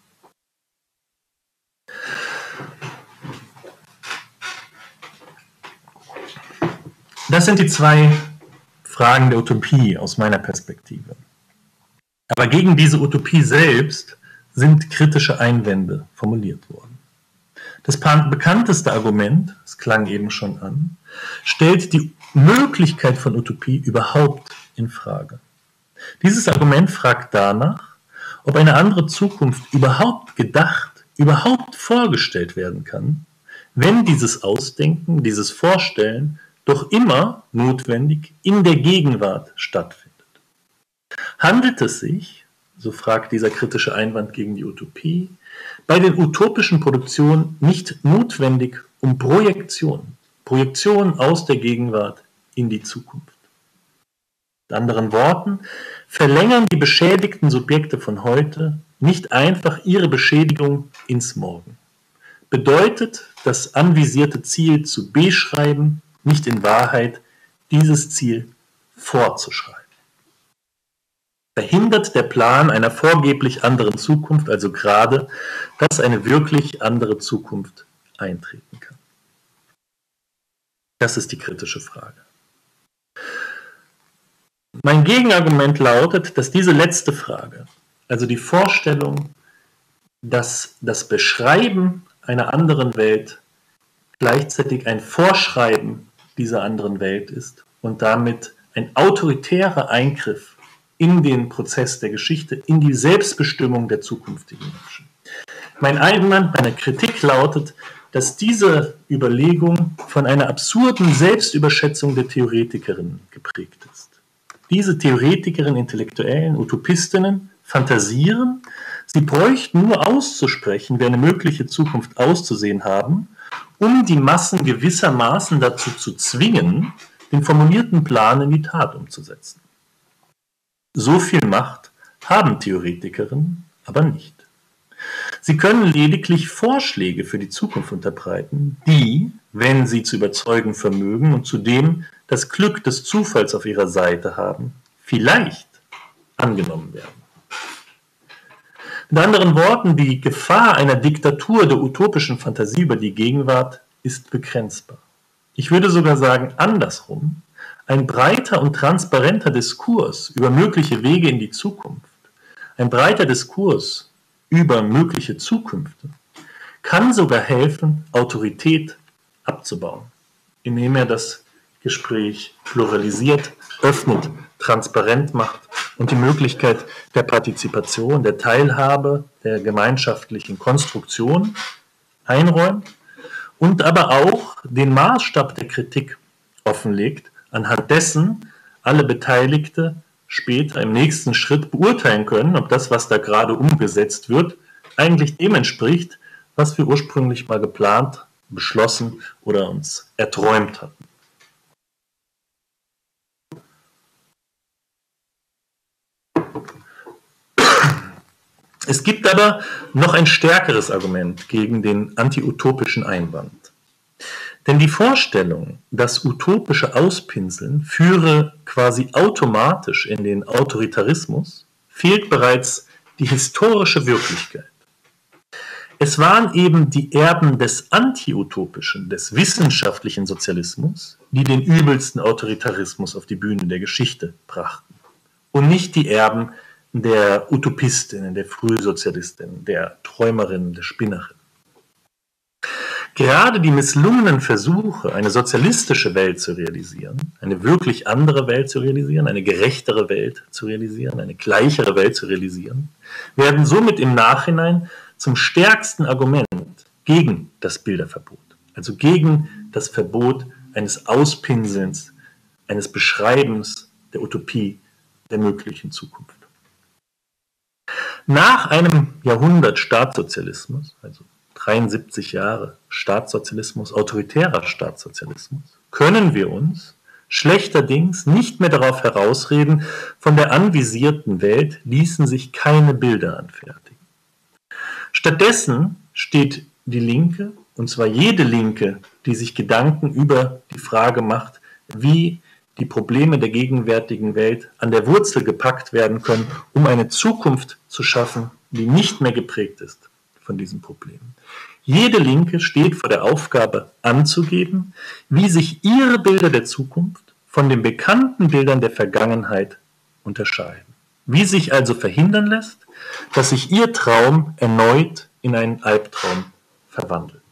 Das sind die zwei Fragen der Utopie aus meiner Perspektive. Aber gegen diese Utopie selbst sind kritische Einwände formuliert worden. Das bekannteste Argument, es klang eben schon an, stellt die Möglichkeit von Utopie überhaupt in Frage. Dieses Argument fragt danach, ob eine andere Zukunft überhaupt gedacht, überhaupt vorgestellt werden kann, wenn dieses Ausdenken, dieses Vorstellen doch immer notwendig in der Gegenwart stattfindet. Handelt es sich, so fragt dieser kritische Einwand gegen die Utopie, bei den utopischen Produktionen nicht notwendig um Projektion, Projektion aus der Gegenwart in die Zukunft? Mit anderen Worten, verlängern die beschädigten Subjekte von heute nicht einfach ihre Beschädigung ins Morgen? Bedeutet das anvisierte Ziel zu beschreiben, nicht in Wahrheit dieses Ziel vorzuschreiben? Verhindert der Plan einer vorgeblich anderen Zukunft also gerade, dass eine wirklich andere Zukunft eintreten kann? Das ist die kritische Frage. Mein Gegenargument lautet, dass diese letzte Frage, also die Vorstellung, dass das Beschreiben einer anderen Welt gleichzeitig ein Vorschreiben dieser anderen Welt ist und damit ein autoritärer Eingriff in den Prozess der Geschichte, in die Selbstbestimmung der zukünftigen Menschen. Mein Einwand, meine Kritik lautet, dass diese Überlegung von einer absurden Selbstüberschätzung der Theoretikerinnen geprägt ist. Diese Theoretikerinnen, Intellektuellen, Utopistinnen fantasieren, sie bräuchten nur auszusprechen, wie eine mögliche Zukunft auszusehen haben, um die Massen gewissermaßen dazu zu zwingen, den formulierten Plan in die Tat umzusetzen. So viel Macht haben Theoretikerinnen aber nicht. Sie können lediglich Vorschläge für die Zukunft unterbreiten, die, wenn sie zu überzeugen vermögen und zudem das Glück des Zufalls auf ihrer Seite haben, vielleicht angenommen werden. Mit anderen Worten, die Gefahr einer Diktatur der utopischen Fantasie über die Gegenwart ist begrenzbar. Ich würde sogar sagen, andersrum, ein breiter und transparenter Diskurs über mögliche Wege in die Zukunft, ein breiter Diskurs über mögliche Zukünfte, kann sogar helfen, Autorität abzubauen, indem er das Gespräch pluralisiert, öffnet, transparent macht und die Möglichkeit der Partizipation, der Teilhabe, der gemeinschaftlichen Konstruktion einräumt und aber auch den Maßstab der Kritik offenlegt, anhand dessen alle Beteiligte später im nächsten Schritt beurteilen können, ob das, was da gerade umgesetzt wird, eigentlich dem entspricht, was wir ursprünglich mal geplant, beschlossen oder uns erträumt hatten. Es gibt aber noch ein stärkeres Argument gegen den antiutopischen Einwand. Denn die Vorstellung, dass utopische Auspinseln führe quasi automatisch in den Autoritarismus, fehlt bereits die historische Wirklichkeit. Es waren eben die Erben des antiutopischen, des wissenschaftlichen Sozialismus, die den übelsten Autoritarismus auf die Bühne der Geschichte brachten. Und nicht die Erben der Utopistinnen, der Frühsozialistinnen, der Träumerinnen, der Spinnerinnen. Gerade die misslungenen Versuche, eine sozialistische Welt zu realisieren, eine wirklich andere Welt zu realisieren, eine gerechtere Welt zu realisieren, eine gleichere Welt zu realisieren, werden somit im Nachhinein zum stärksten Argument gegen das Bilderverbot, also gegen das Verbot eines Auspinselns, eines Beschreibens der Utopie der möglichen Zukunft. Nach einem Jahrhundert Staatssozialismus, also dreiundsiebzig Jahre Staatssozialismus, autoritärer Staatssozialismus, können wir uns schlechterdings nicht mehr darauf herausreden, von der anvisierten Welt ließen sich keine Bilder anfertigen. Stattdessen steht die Linke, und zwar jede Linke, die sich Gedanken über die Frage macht, wie die Probleme der gegenwärtigen Welt an der Wurzel gepackt werden können, um eine Zukunft zu schaffen, die nicht mehr geprägt ist von diesen Problemen. Jede Linke steht vor der Aufgabe anzugeben, wie sich ihre Bilder der Zukunft von den bekannten Bildern der Vergangenheit unterscheiden. Wie sich also verhindern lässt, dass sich ihr Traum erneut in einen Albtraum verwandelt.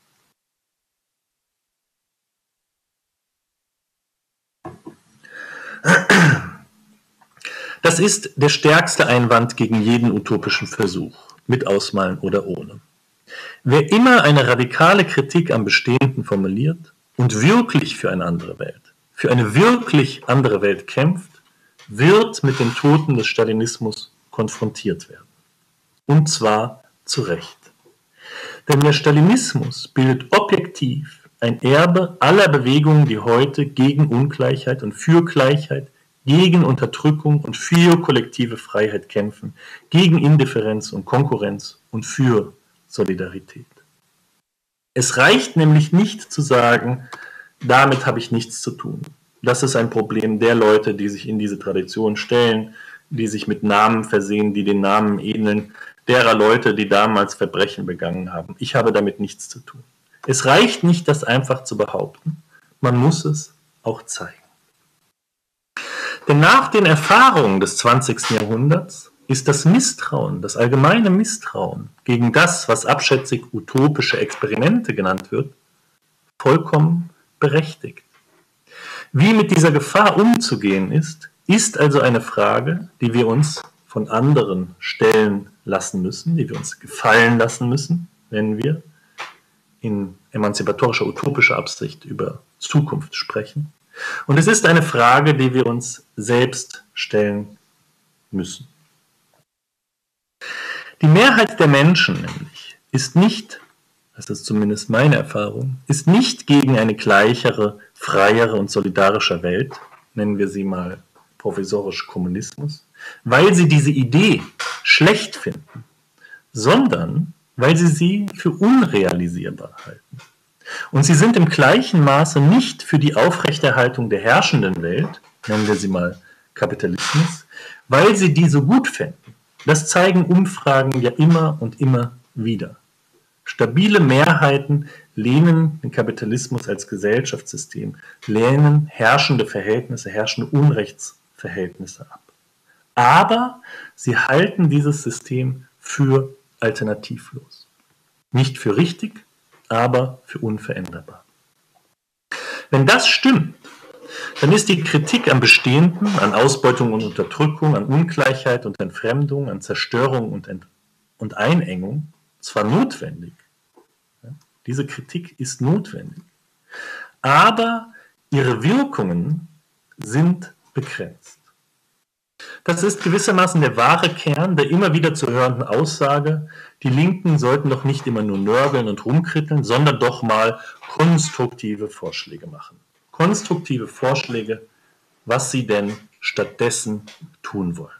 Das ist der stärkste Einwand gegen jeden utopischen Versuch, mit Ausmalen oder ohne. Wer immer eine radikale Kritik am Bestehenden formuliert und wirklich für eine andere Welt, für eine wirklich andere Welt kämpft, wird mit den Toten des Stalinismus konfrontiert werden. Und zwar zu Recht. Denn der Stalinismus bildet objektiv ein Erbe aller Bewegungen, die heute gegen Ungleichheit und für Gleichheit, gegen Unterdrückung und für kollektive Freiheit kämpfen, gegen Indifferenz und Konkurrenz und für Solidarität. Es reicht nämlich nicht zu sagen, damit habe ich nichts zu tun. Das ist ein Problem der Leute, die sich in diese Tradition stellen, die sich mit Namen versehen, die den Namen ähneln, derer Leute, die damals Verbrechen begangen haben. Ich habe damit nichts zu tun. Es reicht nicht, das einfach zu behaupten, man muss es auch zeigen. Denn nach den Erfahrungen des zwanzigsten Jahrhunderts ist das Misstrauen, das allgemeine Misstrauen gegen das, was abschätzig utopische Experimente genannt wird, vollkommen berechtigt. Wie mit dieser Gefahr umzugehen ist, ist also eine Frage, die wir uns von anderen stellen lassen müssen, die wir uns gefallen lassen müssen, wenn wir in emanzipatorischer, utopischer Absicht über Zukunft sprechen. Und es ist eine Frage, die wir uns selbst stellen müssen. Die Mehrheit der Menschen nämlich ist nicht, das ist zumindest meine Erfahrung, ist nicht gegen eine gleichere, freiere und solidarische Welt, nennen wir sie mal provisorisch Kommunismus, weil sie diese Idee schlecht finden, sondern weil sie sie für unrealisierbar halten. Und sie sind im gleichen Maße nicht für die Aufrechterhaltung der herrschenden Welt, nennen wir sie mal Kapitalismus, weil sie die so gut fänden. Das zeigen Umfragen ja immer und immer wieder. Stabile Mehrheiten lehnen den Kapitalismus als Gesellschaftssystem, lehnen herrschende Verhältnisse, herrschende Unrechtsverhältnisse ab. Aber sie halten dieses System für alternativlos. Nicht für richtig, aber für unveränderbar. Wenn das stimmt, dann ist die Kritik am Bestehenden, an Ausbeutung und Unterdrückung, an Ungleichheit und Entfremdung, an Zerstörung und, Ent- und Einengung zwar notwendig, ja, diese Kritik ist notwendig, aber ihre Wirkungen sind begrenzt. Das ist gewissermaßen der wahre Kern der immer wieder zu hörenden Aussage, die Linken sollten doch nicht immer nur nörgeln und rumkritteln, sondern doch mal konstruktive Vorschläge machen. Konstruktive Vorschläge, was sie denn stattdessen tun wollen.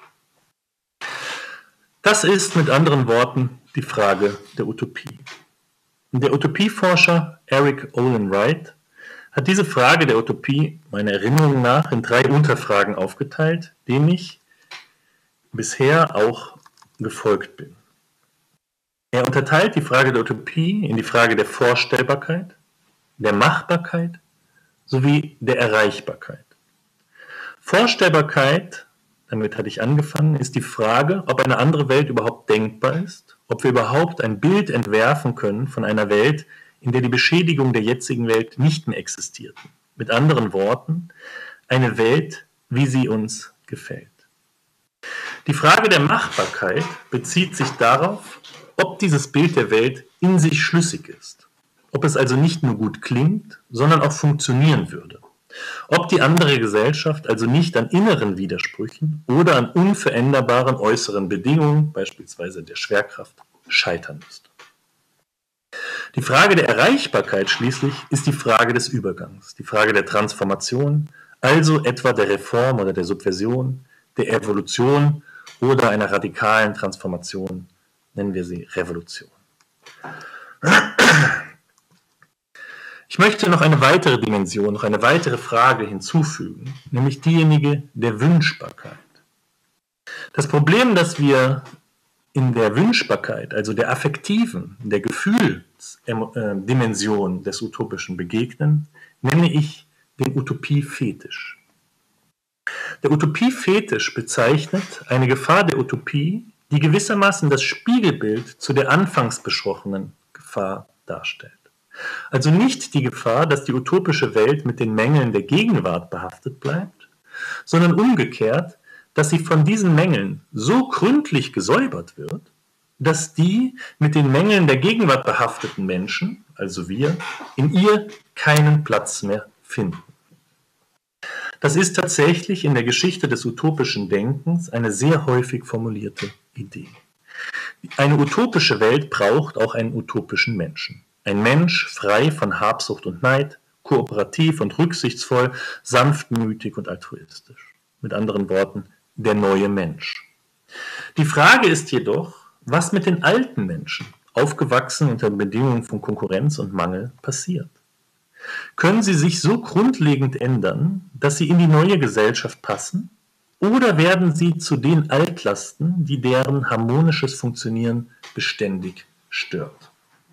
Das ist mit anderen Worten die Frage der Utopie. Der Utopieforscher Eric Olin Wright hat diese Frage der Utopie meiner Erinnerung nach in drei Unterfragen aufgeteilt, denen ich bisher auch gefolgt bin. Er unterteilt die Frage der Utopie in die Frage der Vorstellbarkeit, der Machbarkeit sowie der Erreichbarkeit. Vorstellbarkeit, damit hatte ich angefangen, ist die Frage, ob eine andere Welt überhaupt denkbar ist, ob wir überhaupt ein Bild entwerfen können von einer Welt, in der die Beschädigung der jetzigen Welt nicht mehr existiert. Mit anderen Worten, eine Welt, wie sie uns gefällt. Die Frage der Machbarkeit bezieht sich darauf, ob dieses Bild der Welt in sich schlüssig ist. Ob es also nicht nur gut klingt, sondern auch funktionieren würde. Ob die andere Gesellschaft also nicht an inneren Widersprüchen oder an unveränderbaren äußeren Bedingungen, beispielsweise der Schwerkraft, scheitern müsste. Die Frage der Erreichbarkeit schließlich ist die Frage des Übergangs, die Frage der Transformation, also etwa der Reform oder der Subversion, der Evolution oder einer radikalen Transformation, nennen wir sie Revolution. Ich möchte noch eine weitere Dimension, noch eine weitere Frage hinzufügen, nämlich diejenige der Wünschbarkeit. Das Problem, das wir in der Wünschbarkeit, also der affektiven, der Gefühlsdimension des Utopischen begegnen, nenne ich den Utopie-Fetisch. Der Utopie-Fetisch bezeichnet eine Gefahr der Utopie, die gewissermaßen das Spiegelbild zu der anfangs besprochenen Gefahr darstellt. Also nicht die Gefahr, dass die utopische Welt mit den Mängeln der Gegenwart behaftet bleibt, sondern umgekehrt, dass sie von diesen Mängeln so gründlich gesäubert wird, dass die mit den Mängeln der Gegenwart behafteten Menschen, also wir, in ihr keinen Platz mehr finden. Das ist tatsächlich in der Geschichte des utopischen Denkens eine sehr häufig formulierte Idee. Eine utopische Welt braucht auch einen utopischen Menschen. Ein Mensch frei von Habsucht und Neid, kooperativ und rücksichtsvoll, sanftmütig und altruistisch. Mit anderen Worten, der neue Mensch. Die Frage ist jedoch, was mit den alten Menschen, aufgewachsen unter Bedingungen von Konkurrenz und Mangel, passiert. Können sie sich so grundlegend ändern, dass sie in die neue Gesellschaft passen, oder werden sie zu den Altlasten, die deren harmonisches Funktionieren beständig stört?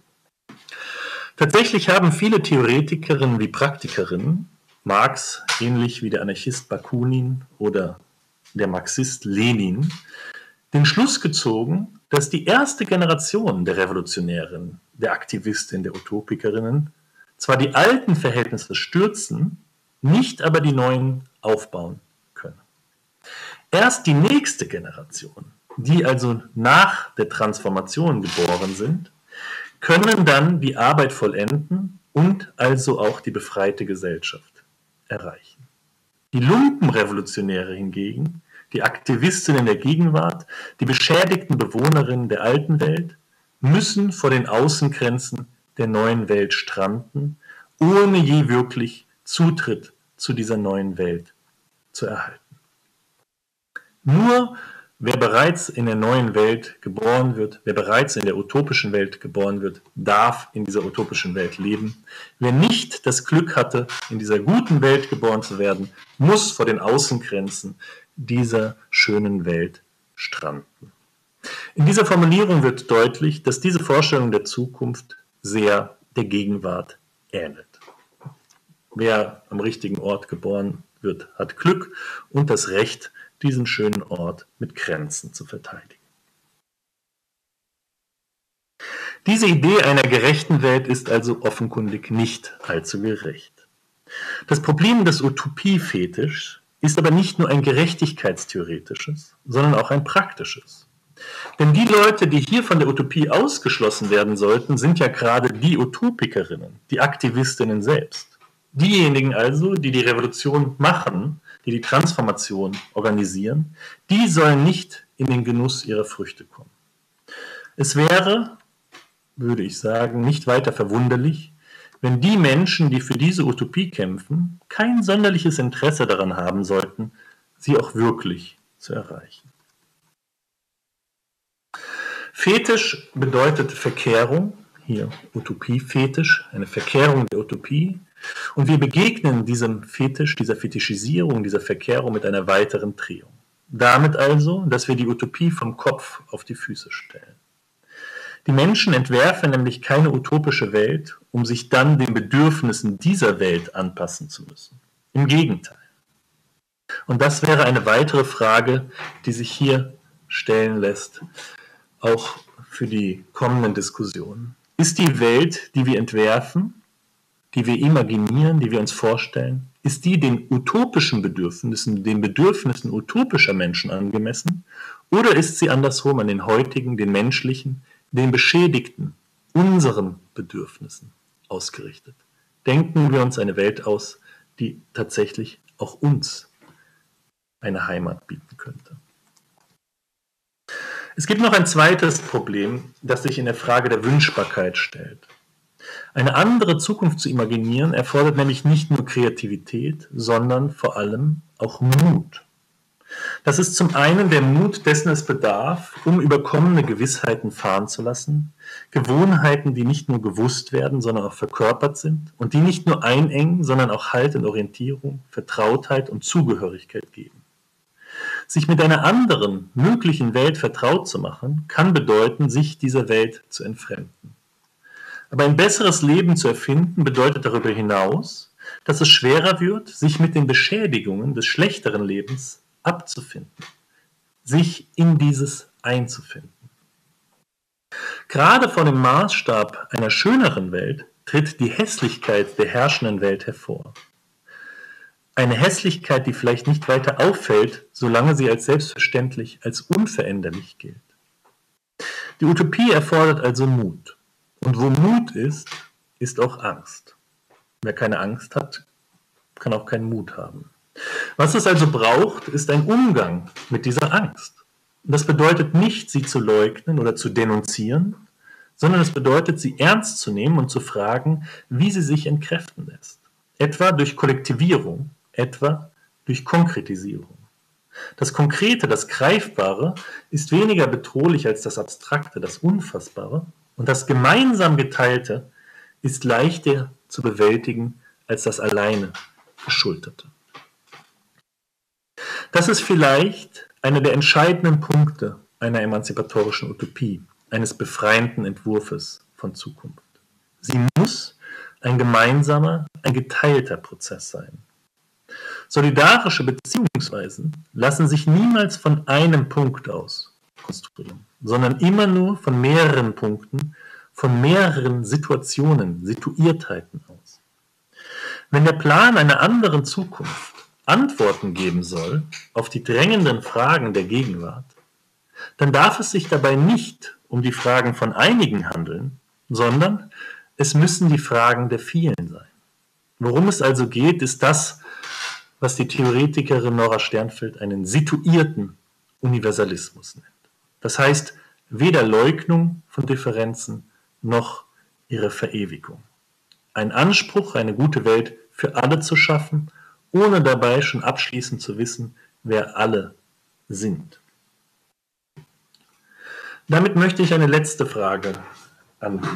Tatsächlich haben viele Theoretikerinnen wie Praktikerinnen, Marx ähnlich wie der Anarchist Bakunin oder der Marxist Lenin, den Schluss gezogen, dass die erste Generation der Revolutionärinnen, der Aktivistinnen, der Utopikerinnen zwar die alten Verhältnisse stürzen, nicht aber die neuen aufbauen können. Erst die nächste Generation, die also nach der Transformation geboren sind, können dann die Arbeit vollenden und also auch die befreite Gesellschaft erreichen. Die Lumpenrevolutionäre hingegen, die Aktivistinnen der Gegenwart, die beschädigten Bewohnerinnen der alten Welt müssen vor den Außengrenzen der neuen Welt stranden, ohne je wirklich Zutritt zu dieser neuen Welt zu erhalten. Nur wer bereits in der neuen Welt geboren wird, wer bereits in der utopischen Welt geboren wird, darf in dieser utopischen Welt leben. Wer nicht das Glück hatte, in dieser guten Welt geboren zu werden, muss vor den Außengrenzen dieser schönen Welt stranden. In dieser Formulierung wird deutlich, dass diese Vorstellung der Zukunft sehr der Gegenwart ähnelt. Wer am richtigen Ort geboren wird, hat Glück und das Recht, diesen schönen Ort mit Grenzen zu verteidigen. Diese Idee einer gerechten Welt ist also offenkundig nicht allzu gerecht. Das Problem des Utopie-Fetisch ist aber nicht nur ein gerechtigkeitstheoretisches, sondern auch ein praktisches. Denn die Leute, die hier von der Utopie ausgeschlossen werden sollten, sind ja gerade die Utopikerinnen, die Aktivistinnen selbst. Diejenigen also, die die Revolution machen, die die Transformation organisieren, die sollen nicht in den Genuss ihrer Früchte kommen. Es wäre, würde ich sagen, nicht weiter verwunderlich, wenn die Menschen, die für diese Utopie kämpfen, kein sonderliches Interesse daran haben sollten, sie auch wirklich zu erreichen. Fetisch bedeutet Verkehrung, hier Utopie-Fetisch, eine Verkehrung der Utopie. Und wir begegnen diesem Fetisch, dieser Fetischisierung, dieser Verkehrung mit einer weiteren Drehung. Damit also, dass wir die Utopie vom Kopf auf die Füße stellen. Die Menschen entwerfen nämlich keine utopische Welt, um sich dann den Bedürfnissen dieser Welt anpassen zu müssen. Im Gegenteil. Und das wäre eine weitere Frage, die sich hier stellen lässt, auch für die kommenden Diskussionen. Ist die Welt, die wir entwerfen, die wir imaginieren, die wir uns vorstellen, ist die den utopischen Bedürfnissen, den Bedürfnissen utopischer Menschen angemessen, oder ist sie andersrum an den heutigen, den menschlichen, den beschädigten, unseren Bedürfnissen ausgerichtet? Denken wir uns eine Welt aus, die tatsächlich auch uns eine Heimat bieten könnte. Es gibt noch ein zweites Problem, das sich in der Frage der Wünschbarkeit stellt. Eine andere Zukunft zu imaginieren erfordert nämlich nicht nur Kreativität, sondern vor allem auch Mut. Das ist zum einen der Mut, dessen es bedarf, um überkommene Gewissheiten fahren zu lassen, Gewohnheiten, die nicht nur gewusst werden, sondern auch verkörpert sind und die nicht nur einengen, sondern auch Halt und Orientierung, Vertrautheit und Zugehörigkeit geben. Sich mit einer anderen, möglichen Welt vertraut zu machen, kann bedeuten, sich dieser Welt zu entfremden. Aber ein besseres Leben zu erfinden, bedeutet darüber hinaus, dass es schwerer wird, sich mit den Beschädigungen des schlechteren Lebens abzufinden, sich in dieses einzufinden. Gerade vor dem Maßstab einer schöneren Welt tritt die Hässlichkeit der herrschenden Welt hervor. Eine Hässlichkeit, die vielleicht nicht weiter auffällt, solange sie als selbstverständlich, als unveränderlich gilt. Die Utopie erfordert also Mut. Und wo Mut ist, ist auch Angst. Wer keine Angst hat, kann auch keinen Mut haben. Was es also braucht, ist ein Umgang mit dieser Angst. Und das bedeutet nicht, sie zu leugnen oder zu denunzieren, sondern es bedeutet, sie ernst zu nehmen und zu fragen, wie sie sich entkräften lässt. Etwa durch Kollektivierung, etwa durch Konkretisierung. Das Konkrete, das Greifbare ist weniger bedrohlich als das Abstrakte, das Unfassbare. Und das gemeinsam Geteilte ist leichter zu bewältigen als das alleine Geschultete. Das ist vielleicht einer der entscheidenden Punkte einer emanzipatorischen Utopie, eines befreienden Entwurfes von Zukunft. Sie muss ein gemeinsamer, ein geteilter Prozess sein. Solidarische Beziehungsweisen lassen sich niemals von einem Punkt aus konstruieren, sondern immer nur von mehreren Punkten, von mehreren Situationen, Situiertheiten aus. Wenn der Plan einer anderen Zukunft Antworten geben soll auf die drängenden Fragen der Gegenwart, dann darf es sich dabei nicht um die Fragen von einigen handeln, sondern es müssen die Fragen der vielen sein. Worum es also geht, ist das, was die Theoretikerin Nora Sternfeld einen situierten Universalismus nennt. Das heißt, weder Leugnung von Differenzen noch ihre Verewigung. Ein Anspruch, eine gute Welt für alle zu schaffen, ohne dabei schon abschließend zu wissen, wer alle sind. Damit möchte ich eine letzte Frage anbieten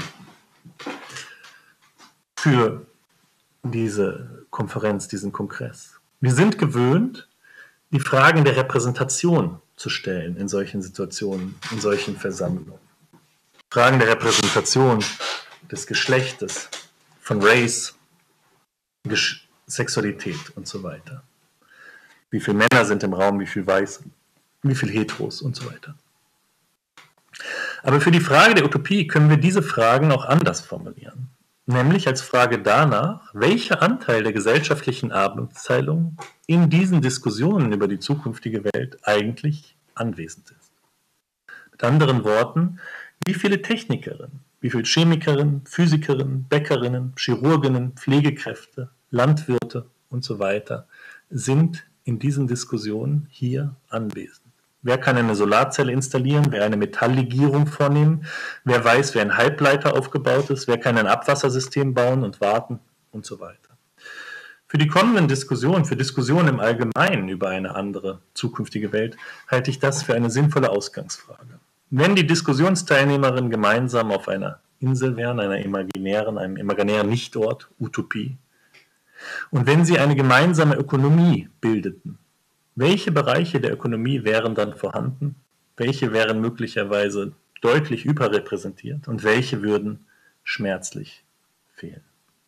für diese Konferenz, diesen Kongress. Wir sind gewöhnt, die Fragen der Repräsentation zu stellen in solchen Situationen, in solchen Versammlungen. Fragen der Repräsentation des Geschlechtes, von Race, Gesch- Sexualität und so weiter. Wie viele Männer sind im Raum, wie viele Weiße, wie viele Heteros und so weiter. Aber für die Frage der Utopie können wir diese Fragen auch anders formulieren. Nämlich als Frage danach, welcher Anteil der gesellschaftlichen Arbeitsteilung in diesen Diskussionen über die zukünftige Welt eigentlich anwesend ist. Mit anderen Worten, wie viele Technikerinnen, wie viele Chemikerinnen, Physikerinnen, Bäckerinnen, Chirurginnen, Pflegekräfte, Landwirte und so weiter sind in diesen Diskussionen hier anwesend. Wer kann eine Solarzelle installieren, wer eine Metalllegierung vornehmen, wer weiß, wer ein Halbleiter aufgebaut ist, wer kann ein Abwassersystem bauen und warten und so weiter. Für die kommenden Diskussionen, für Diskussionen im Allgemeinen über eine andere zukünftige Welt, halte ich das für eine sinnvolle Ausgangsfrage. Wenn die Diskussionsteilnehmerinnen gemeinsam auf einer Insel wären, einer imaginären, einem imaginären Nichtort, Utopie, und wenn sie eine gemeinsame Ökonomie bildeten, welche Bereiche der Ökonomie wären dann vorhanden? Welche wären möglicherweise deutlich überrepräsentiert und welche würden schmerzlich fehlen?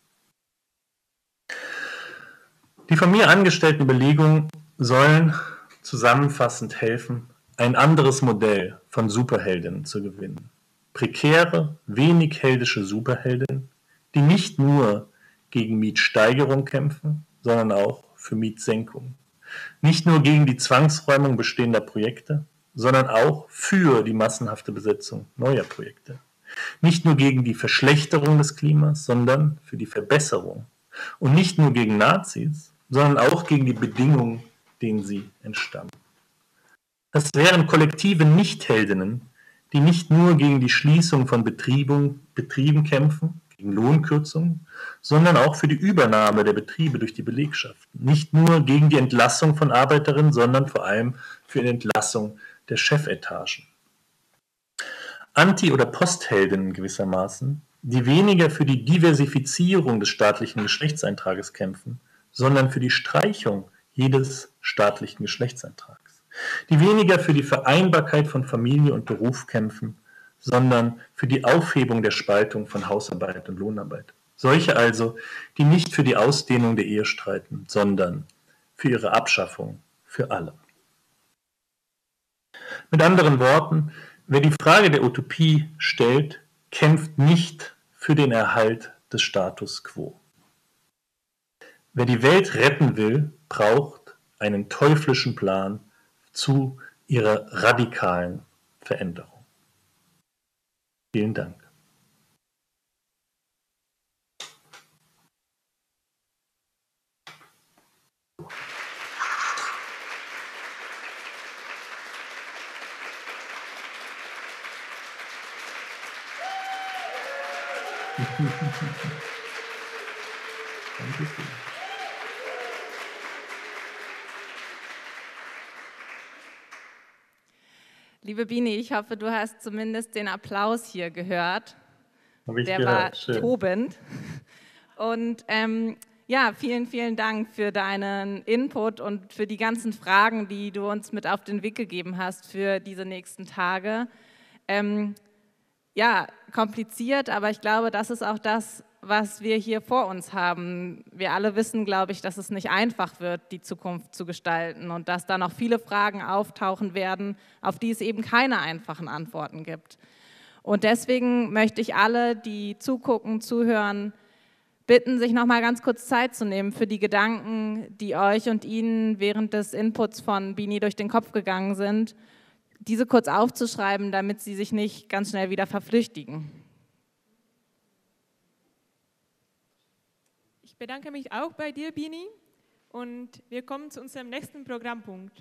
Die von mir angestellten Überlegungen sollen zusammenfassend helfen, ein anderes Modell von Superheldinnen zu gewinnen. Prekäre, wenig heldische Superheldinnen, die nicht nur gegen Mietsteigerung kämpfen, sondern auch für Mietsenkung. Nicht nur gegen die Zwangsräumung bestehender Projekte, sondern auch für die massenhafte Besetzung neuer Projekte. Nicht nur gegen die Verschlechterung des Klimas, sondern für die Verbesserung. Und nicht nur gegen Nazis, sondern auch gegen die Bedingungen, denen sie entstammen. Das wären kollektive Nichtheldinnen, die nicht nur gegen die Schließung von Betrieben, Betrieben kämpfen, gegen Lohnkürzungen, sondern auch für die Übernahme der Betriebe durch die Belegschaft. Nicht nur gegen die Entlassung von Arbeiterinnen, sondern vor allem für die Entlassung der Chefetagen. Anti- oder Postheldinnen gewissermaßen, die weniger für die Diversifizierung des staatlichen Geschlechtseintrages kämpfen, sondern für die Streichung jedes staatlichen Geschlechtseintrags. Die weniger für die Vereinbarkeit von Familie und Beruf kämpfen, sondern für die Aufhebung der Spaltung von Hausarbeit und Lohnarbeit. Solche also, die nicht für die Ausdehnung der Ehe streiten, sondern für ihre Abschaffung für alle. Mit anderen Worten, wer die Frage der Utopie stellt, kämpft nicht für den Erhalt des Status quo. Wer die Welt retten will, braucht einen teuflischen Plan zu ihrer radikalen Veränderung. Vielen Dank. Dankeschön. Liebe Bini, ich hoffe, du hast zumindest den Applaus hier gehört. Hab ich Der gehört. war Schön. tobend. Und ähm, ja, vielen, vielen Dank für deinen Input und für die ganzen Fragen, die du uns mit auf den Weg gegeben hast für diese nächsten Tage. Ähm, ja, kompliziert, aber ich glaube, das ist auch das, was wir hier vor uns haben. Wir alle wissen, glaube ich, dass es nicht einfach wird, die Zukunft zu gestalten und dass da noch viele Fragen auftauchen werden, auf die es eben keine einfachen Antworten gibt. Und deswegen möchte ich alle, die zugucken, zuhören, bitten, sich noch mal ganz kurz Zeit zu nehmen für die Gedanken, die euch und Ihnen während des Inputs von Bini durch den Kopf gegangen sind, diese kurz aufzuschreiben, damit sie sich nicht ganz schnell wieder verflüchtigen. Ich bedanke mich auch bei dir, Bini. Und wir kommen zu unserem nächsten Programmpunkt.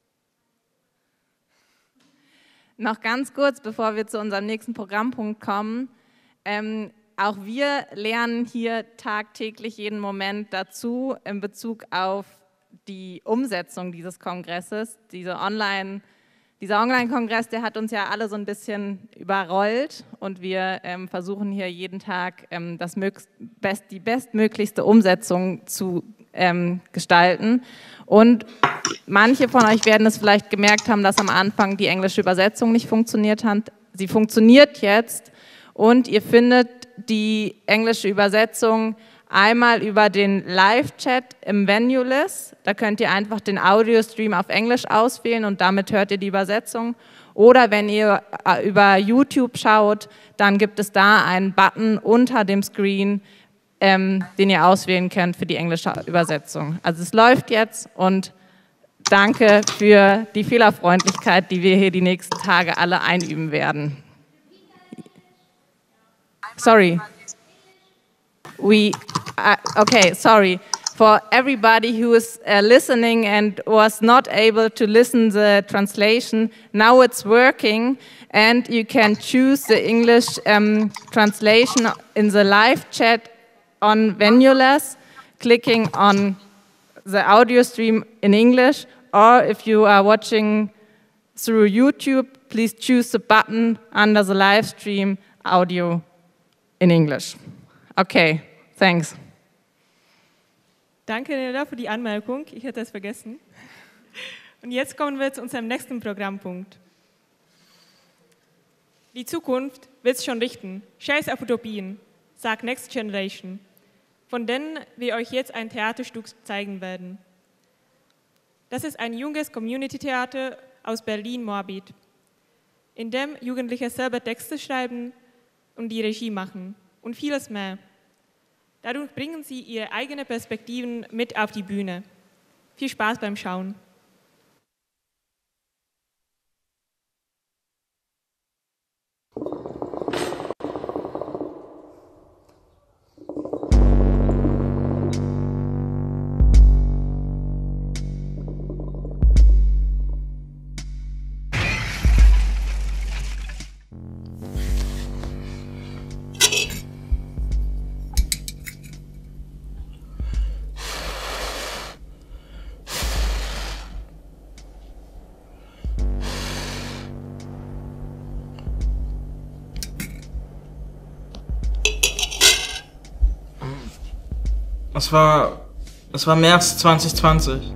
Noch ganz kurz, bevor wir zu unserem nächsten Programmpunkt kommen. Ähm, auch wir lernen hier tagtäglich jeden Moment dazu in Bezug auf die Umsetzung dieses Kongresses. Diese Online, dieser Online-Kongress, der hat uns ja alle so ein bisschen überrollt und wir ähm, versuchen hier jeden Tag ähm, das best, die bestmöglichste Umsetzung zu ähm, gestalten. Und manche von euch werden es vielleicht gemerkt haben, dass am Anfang die englische Übersetzung nicht funktioniert hat. Sie funktioniert jetzt und ihr findet die englische Übersetzung einmal über den Live-Chat im Venue-List. Da könnt ihr einfach den Audio-Stream auf Englisch auswählen und damit hört ihr die Übersetzung. Oder wenn ihr über YouTube schaut, dann gibt es da einen Button unter dem Screen, ähm, den ihr auswählen könnt für die englische Übersetzung. Also es läuft jetzt und danke für die Fehlerfreundlichkeit, die wir hier die nächsten Tage alle einüben werden. Sorry. We, uh, okay, sorry. For everybody who is uh, listening and was not able to listen the translation, now it's working and you can choose the English um, translation in the live chat on Venuless, clicking on the audio stream in English, or if you are watching through YouTube, please choose the button under the live stream audio in English. Okay, thanks. Danke, Neda, für die Anmerkung. Ich hätte es vergessen. Und jetzt kommen wir zu unserem nächsten Programmpunkt. Die Zukunft wird es schon richten. Scheiß auf Utopien, sagt Next Generation, von denen wir euch jetzt ein Theaterstück zeigen werden. Das ist ein junges Community-Theater aus Berlin-Moabit, in dem Jugendliche selber Texte schreiben und die Regie machen und vieles mehr. Dadurch bringen sie ihre eigenen Perspektiven mit auf die Bühne. Viel Spaß beim Schauen. Es war, es war März zwanzig zwanzig.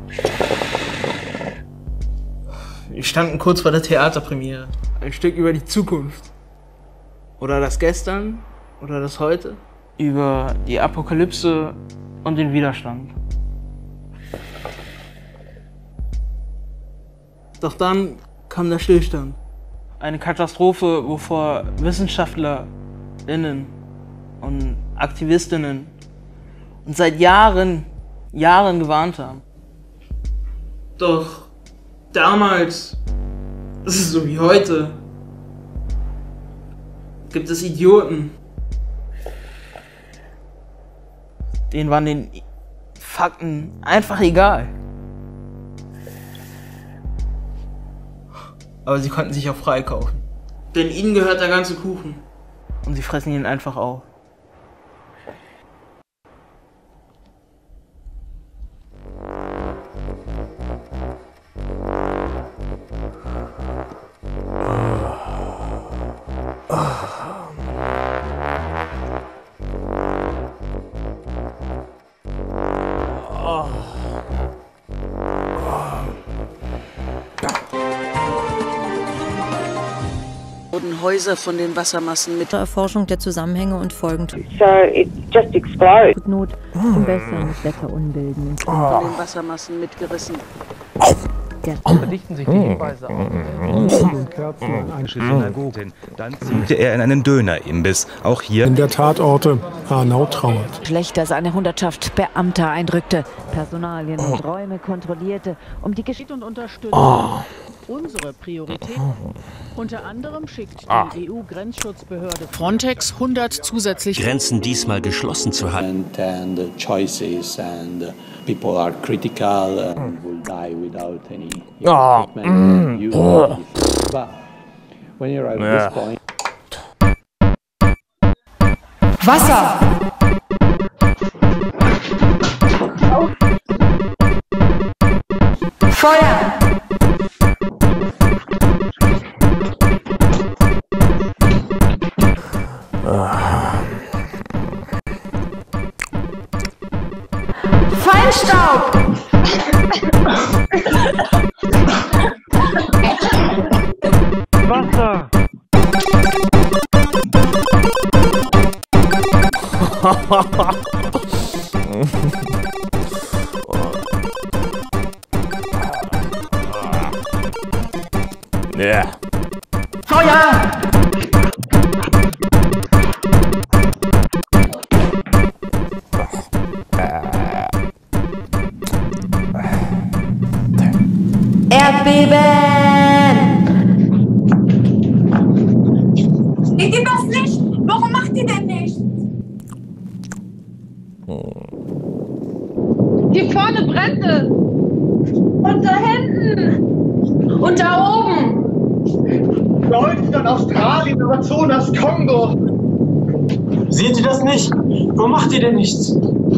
Wir standen kurz vor der Theaterpremiere. Ein Stück über die Zukunft. Oder das Gestern. Oder das Heute. Über die Apokalypse und den Widerstand. Doch dann kam der Stillstand. Eine Katastrophe, wovor WissenschaftlerInnen und Aktivistinnen und seit Jahren, Jahren gewarnt haben. Doch damals, das ist so wie heute, gibt es Idioten. Denen waren den Fakten einfach egal. Aber sie konnten sich auch freikaufen. Denn ihnen gehört der ganze Kuchen. Und sie fressen ihn einfach auf. Häuser von den Wassermassen mit Erforschung der Zusammenhänge und Folgen. So it just exploded. Not zum Besseren des Wetterunbilden. Von den Wassermassen mitgerissen. Verdichten sich die Hinweise auf Kerzen an eine Synagoge. Dann zielte er in einen Dönerimbiss. Auch hier in der Tatorte Hanau trauert. Schlechter seine Hundertschaft Beamter eindrückte, Personalien und Räume kontrollierte, um die Geschichte und unterstützte. Oh. unsere Priorität. Unter anderem schickt die Ah. E U-Grenzschutzbehörde Frontex hundert zusätzliche Grenzen diesmal geschlossen zu halten. And, and choices and uh, people are critical and will die without any Ah. equipment Mm. used. Oh. But when you're at Ja. this point. Wasser! Feuer! Feinstaub! Wasser! Ja. Feuer! Ihr geht das nicht! Warum macht ihr denn nicht? Hier vorne brennt es! Und da hinten! Und da oben! Deutschland, Australien, Amazonas, Kongo! Seht ihr das nicht? Warum macht ihr denn nichts?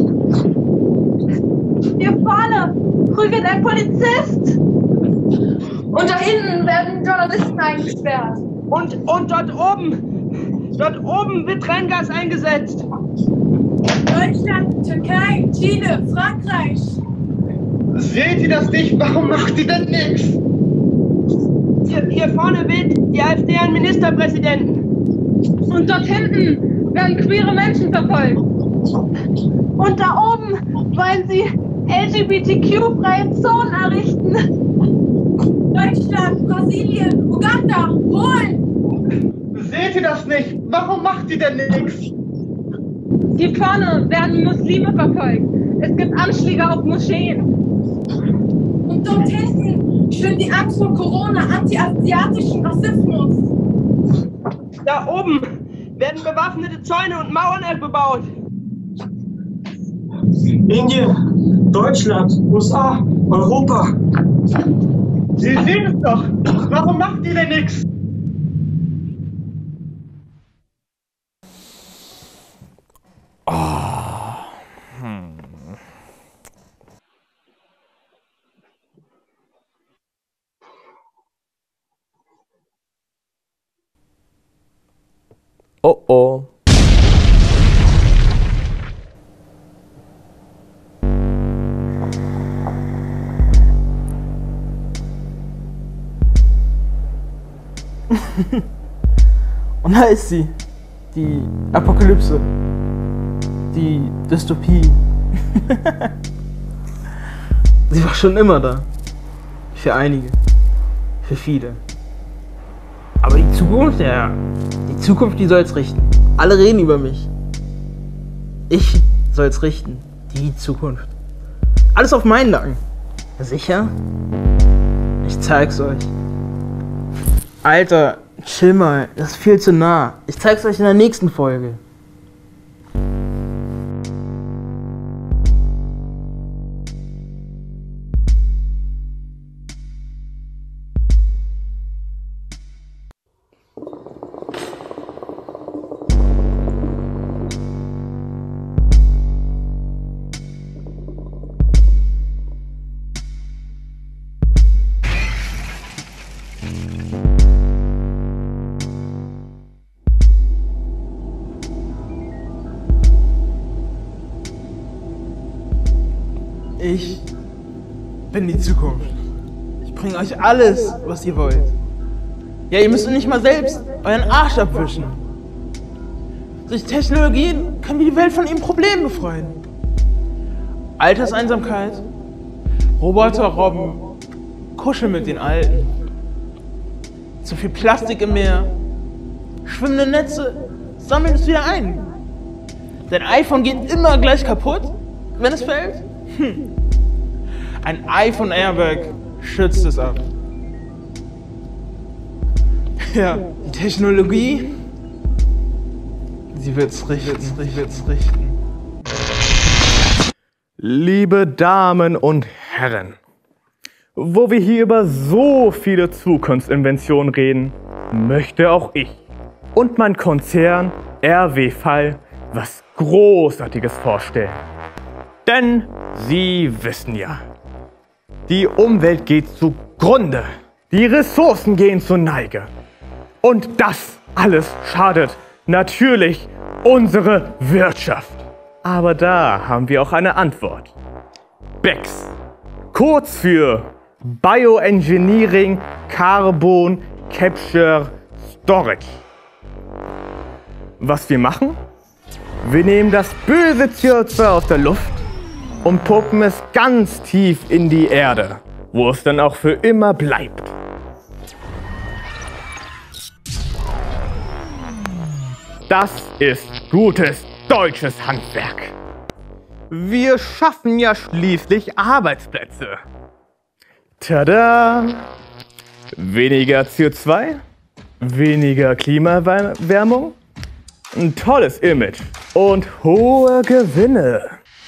Hier vorne prügelt ein Polizist! Und da hinten werden Journalisten eingesperrt. Und, und dort oben, dort oben wird Tränengas eingesetzt. Deutschland, Türkei, Chile, Frankreich. Seht ihr das nicht? Warum macht ihr denn nichts? Hier, hier vorne wählt die AfD einen Ministerpräsidenten. Und dort hinten werden queere Menschen verfolgt. Und da oben wollen sie L G B T Q-freie Zonen errichten. Deutschland, Brasilien, Uganda, Polen. Seht ihr das nicht? Warum macht ihr denn nichts? Hier vorne werden Muslime verfolgt. Es gibt Anschläge auf Moscheen. Und dort hinten schwimmt die Angst vor Corona, anti-asiatischen Rassismus. Da oben werden bewaffnete Zäune und Mauern bebaut. Indien, Deutschland, U S A, Europa. Sie sehen es doch. Warum macht ihr denn nichts? Oh. Hm. Oh oh. Und da ist sie. Die Apokalypse. Die Dystopie. Sie war schon immer da. Für einige. Für viele. Aber die Zukunft, ja. Die Zukunft, die soll's richten. Alle reden über mich. Ich soll's richten. Die Zukunft. Alles auf meinen Nacken. Sicher? Ich zeig's euch. Alter, chill mal. Das ist viel zu nah. Ich zeig's euch in der nächsten Folge. Ich bin die Zukunft. Ich bringe euch alles, was ihr wollt. Ja, ihr müsst nicht mal selbst euren Arsch abwischen. Durch Technologien können wir die Welt von ihren Problemen befreien. Alterseinsamkeit, Roboterrobben, kuscheln mit den Alten. Zu viel Plastik im Meer, schwimmende Netze, sammeln es wieder ein. Dein iPhone geht immer gleich kaputt, wenn es fällt. Hm. Ein iPhone Airbag schützt es ab. Ja, die Technologie, sie wird's richten, sie wird's richten. Liebe Damen und Herren, wo wir hier über so viele Zukunftsinventionen reden, möchte auch ich und mein Konzern R W Fall was Großartiges vorstellen. Denn Sie wissen ja, die Umwelt geht zugrunde, die Ressourcen gehen zur Neige. Und das alles schadet natürlich unsere Wirtschaft. Aber da haben wir auch eine Antwort. B E C S, kurz für Bioengineering Carbon Capture Storage. Was wir machen? Wir nehmen das böse C O zwei aus der Luft und pumpen es ganz tief in die Erde, wo es dann auch für immer bleibt. Das ist gutes deutsches Handwerk. Wir schaffen ja schließlich Arbeitsplätze. Tada! Weniger C O zwei, weniger Klimaerwärmung, ein tolles Image und hohe Gewinne.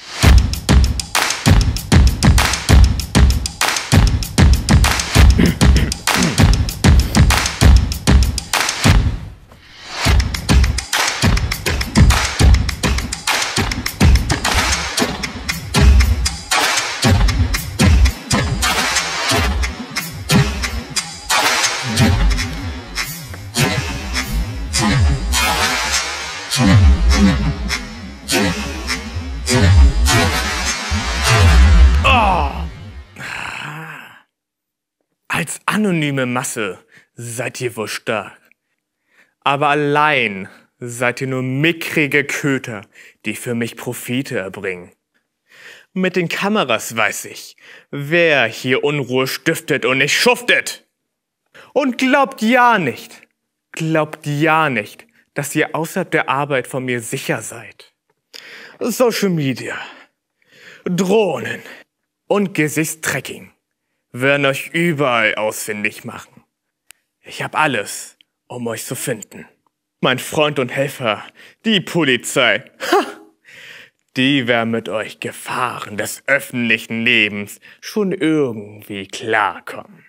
Als anonyme Masse seid ihr wohl stark. Aber allein seid ihr nur mickrige Köter, die für mich Profite erbringen. Mit den Kameras weiß ich, wer hier Unruhe stiftet und nicht schuftet. Und glaubt ja nicht, glaubt ja nicht, dass ihr außerhalb der Arbeit von mir sicher seid. Social Media, Drohnen und Gesichtstracking werden euch überall ausfindig machen. Ich habe alles, um euch zu finden. Mein Freund und Helfer, die Polizei, ha, die werden mit euch Gefahren des öffentlichen Lebens schon irgendwie klarkommen.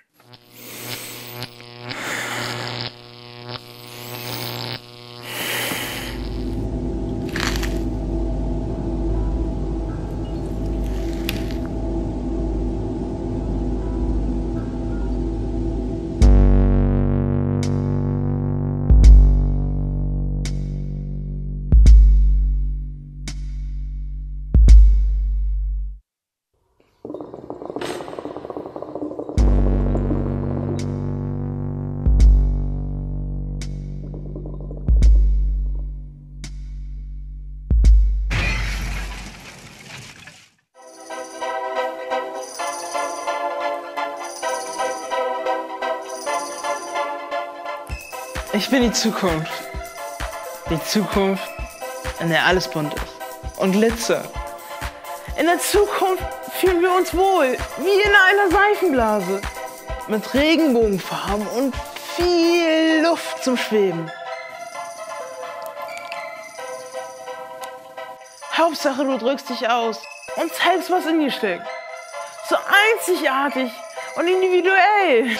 Ich bin die Zukunft. Die Zukunft, in der alles bunt ist und glitzert. In der Zukunft fühlen wir uns wohl, wie in einer Seifenblase. Mit Regenbogenfarben und viel Luft zum Schweben. Hauptsache, du drückst dich aus und zeigst, was in dir steckt. So einzigartig und individuell.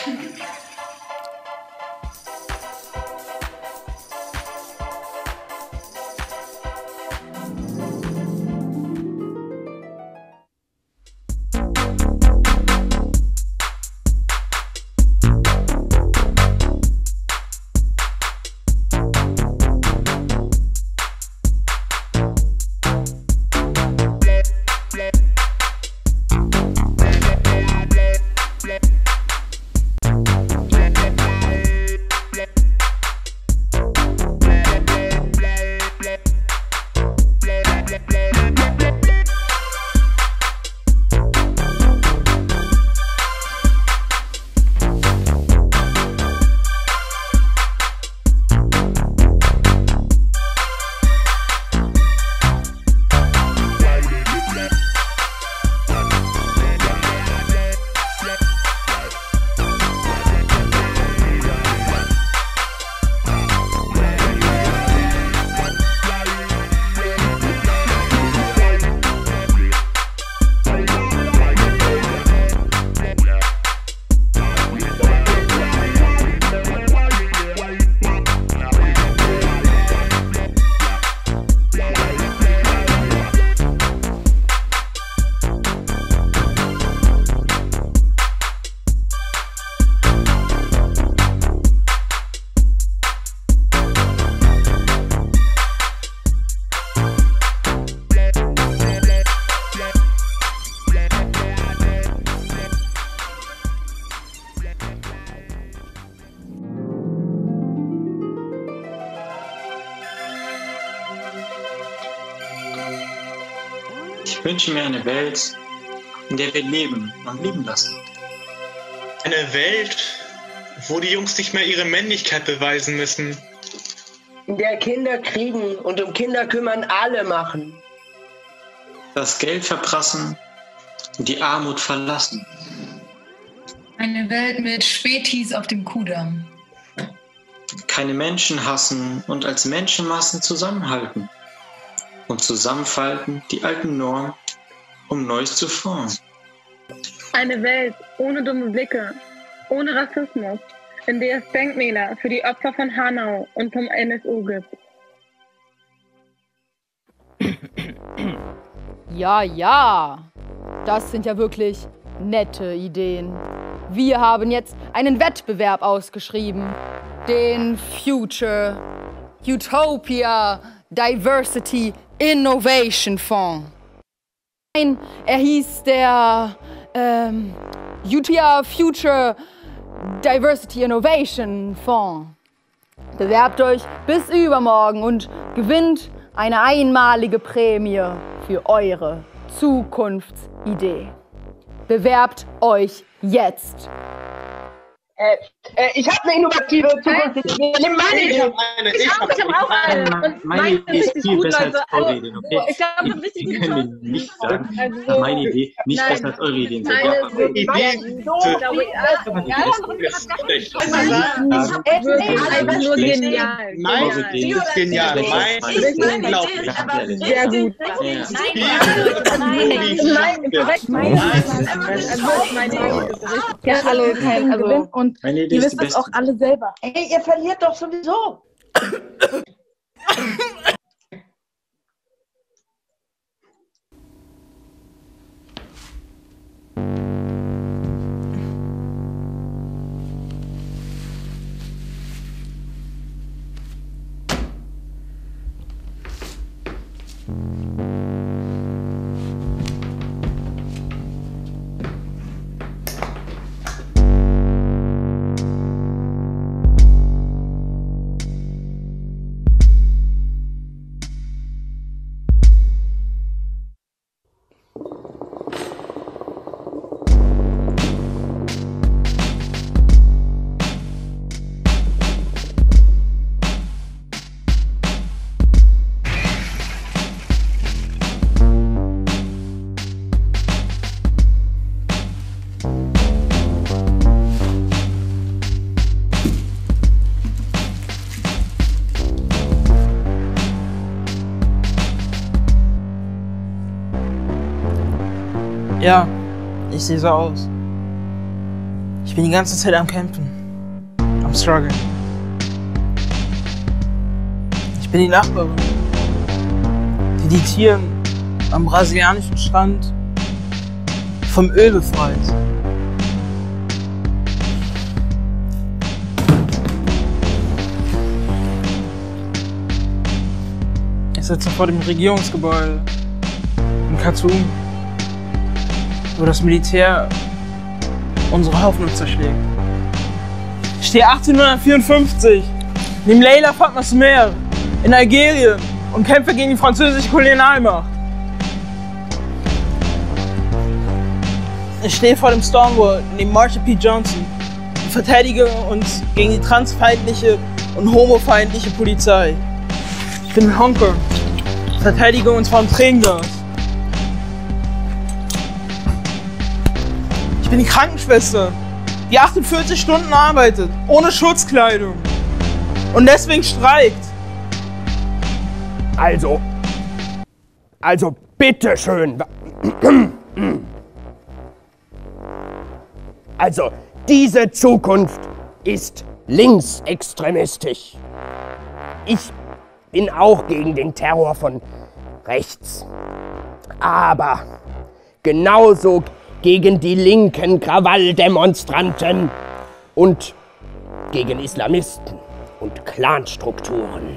Ich wünsche mir eine Welt, in der wir leben und lieben lassen. Eine Welt, wo die Jungs nicht mehr ihre Männlichkeit beweisen müssen. In der Kinder kriegen und um Kinder kümmern alle machen. Das Geld verprassen und die Armut verlassen. Eine Welt mit Spätis auf dem Kudamm. Keine Menschen hassen und als Menschenmassen zusammenhalten. Und zusammenfalten die alten Normen, um Neues zu formen. Eine Welt ohne dumme Blicke, ohne Rassismus, in der es Denkmäler für die Opfer von Hanau und vom N S U gibt. Ja, ja, das sind ja wirklich nette Ideen. Wir haben jetzt einen Wettbewerb ausgeschrieben, den Future Utopia Diversity Innovation Fonds. Nein, er hieß der ähm, Utopia Future Diversity Innovation Fonds. Bewerbt euch bis übermorgen und gewinnt eine einmalige Prämie für eure Zukunftsidee. Bewerbt euch jetzt! Äh, äh, ich habe eine innovative Zukunftsidee. Nimm meine Idee. Ich habe hab auch eine. Und meine Idee ist viel besser als eure Ideen, okay? Ich glaube, das ist richtig Ich gut. kann dir nicht sagen, Also, dass meine Idee nicht nein, besser als eure Ideen sind. meine Ja, aber Idee- Ideen so für- glaube ich, aber die ja, ist schlecht. Ich habe wirklich einfach nur genial. Meine Idee ist genial. Meine ist unglaublich. Sehr gut. Nein, korrekt. Meine Ja, alle kein, also, und Meine Idee ihr ist wisst die das auch beste. alle selber. Ey, ihr verliert doch sowieso. Ja, ich sehe so aus. Ich bin die ganze Zeit am Kämpfen. Am Struggeln. Ich bin die Nachbarin. Die die Tieren am brasilianischen Strand vom Öl befreit. Ich sitze vor dem Regierungsgebäude in Khartoum, wo das Militär unsere Hoffnung zerschlägt. Ich stehe achtzehnhundertvierundfünfzig neben Leila Fatma Soumer in Algerien und kämpfe gegen die französische Kolonialmacht. Ich stehe vor dem Stonewall neben Marsha P. Johnson und verteidige uns gegen die transfeindliche und homofeindliche Polizei. Ich bin in Hongkong, verteidige uns vor dem Tränengas. Ich bin die Krankenschwester, die achtundvierzig Stunden arbeitet, ohne Schutzkleidung und deswegen streikt. Also, also bitteschön. Also, diese Zukunft ist linksextremistisch. Ich bin auch gegen den Terror von rechts. Aber genauso gegen die linken Krawalldemonstranten und gegen Islamisten und Clanstrukturen.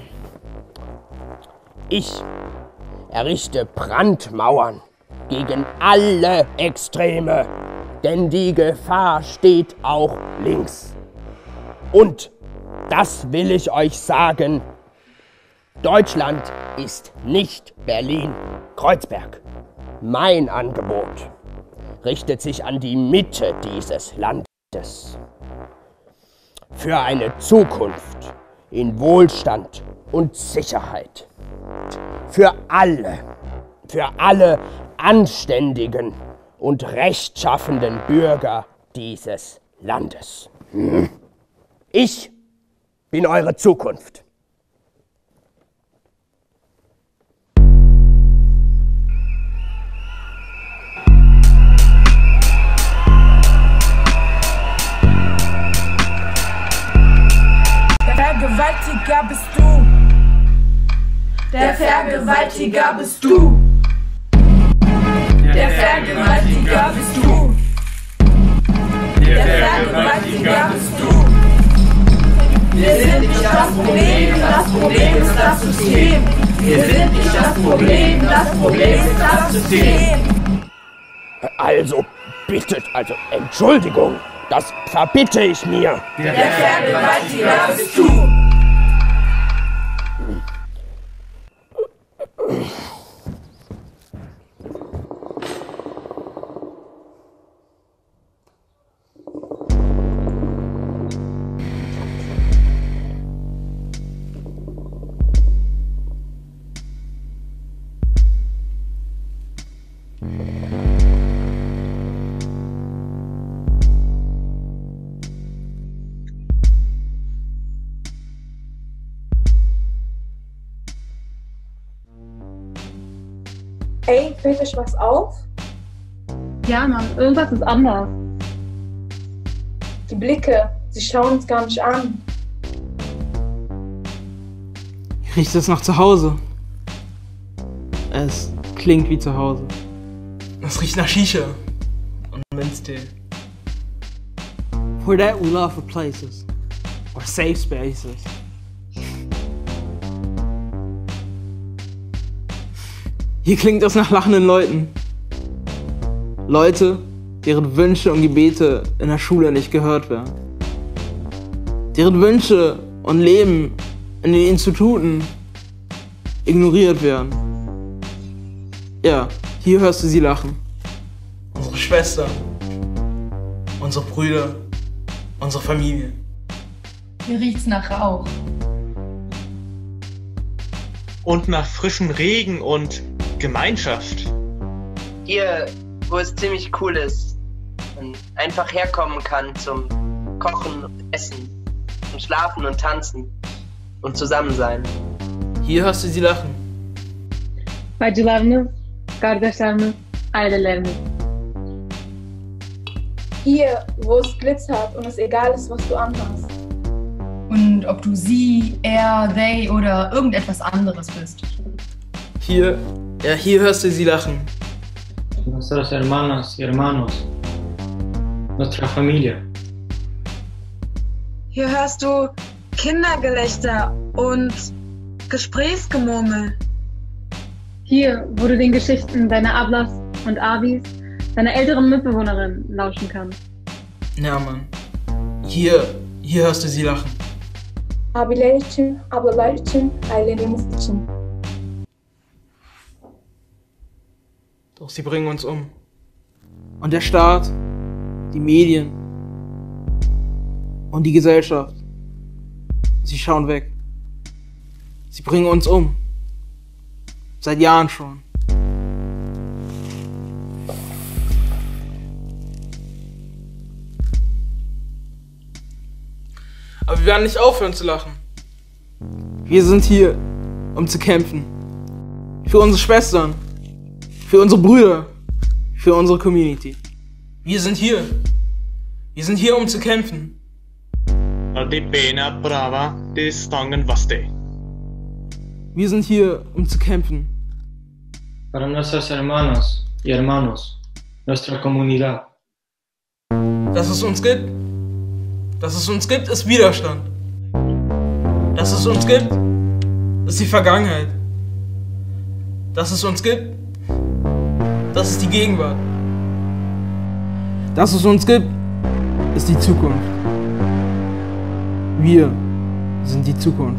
Ich errichte Brandmauern gegen alle Extreme, denn die Gefahr steht auch links. Und das will ich euch sagen: Deutschland ist nicht Berlin-Kreuzberg. Mein Angebot richtet sich an die Mitte dieses Landes. Für eine Zukunft in Wohlstand und Sicherheit. Für alle, für alle anständigen und rechtschaffenden Bürger dieses Landes. Ich bin eure Zukunft. Der Vergewaltiger bist du. Der Vergewaltiger bist du. Der Vergewaltiger bist du. Der Vergewaltiger bist du. Wir sind nicht das Problem, das Problem ist das System. Wir sind nicht das Problem, das Problem ist das System. Also bittet, also Entschuldigung, das verbitte ich mir. Der Vergewaltiger bist du. Ey, fällt euch was auf? Ja, Mann, irgendwas ist anders. Die Blicke, sie schauen uns gar nicht an. Riecht es nach zu Hause? Es klingt wie zu Hause. Es riecht nach Shisha und Minztee. For that we love for places or safe spaces. Hier klingt es nach lachenden Leuten. Leute, deren Wünsche und Gebete in der Schule nicht gehört werden. Deren Wünsche und Leben in den Instituten ignoriert werden. Ja, hier hörst du sie lachen. Unsere Schwestern, unsere Brüder, unsere Familie. Hier riecht's nach Rauch. Und nach frischem Regen und Gemeinschaft. Hier, wo es ziemlich cool ist und einfach herkommen kann zum Kochen und Essen und Schlafen und Tanzen und Zusammensein. Hier hörst du sie lachen. Bacılarımız, kardeşlerimiz, ailelerimiz. Hier, wo es glitzert und es egal ist, was du anhast. Und ob du sie, er, they oder irgendetwas anderes bist. Hier, ja, hier hörst du sie lachen. Nuestras hermanas y hermanos, nuestra familia. Hier hörst du Kindergelächter und Gesprächsgemurmel. Hier, wo du den Geschichten deiner Ablas und Abis, deiner älteren Mitbewohnerin lauschen kannst. Ja, Mann. Hier, hier hörst du sie lachen. Abiler için, ablalar için, ailelerimiz için. Doch sie bringen uns um. Und der Staat, die Medien und die Gesellschaft, sie schauen weg. Sie bringen uns um. Seit Jahren schon. Aber wir werden nicht aufhören zu lachen. Wir sind hier, um zu kämpfen. Für unsere Schwestern. Für unsere Brüder. Für unsere Community. Wir sind hier. Wir sind hier, um zu kämpfen. Wir sind hier, um zu kämpfen. Para nuestras hermanas y hermanos, nuestra comunidad. Dass es uns gibt, dass es uns gibt, ist Widerstand. Dass es uns gibt, ist die Vergangenheit. Dass es uns gibt, das ist die Gegenwart. Dass es uns gibt, ist die Zukunft. Wir sind die Zukunft.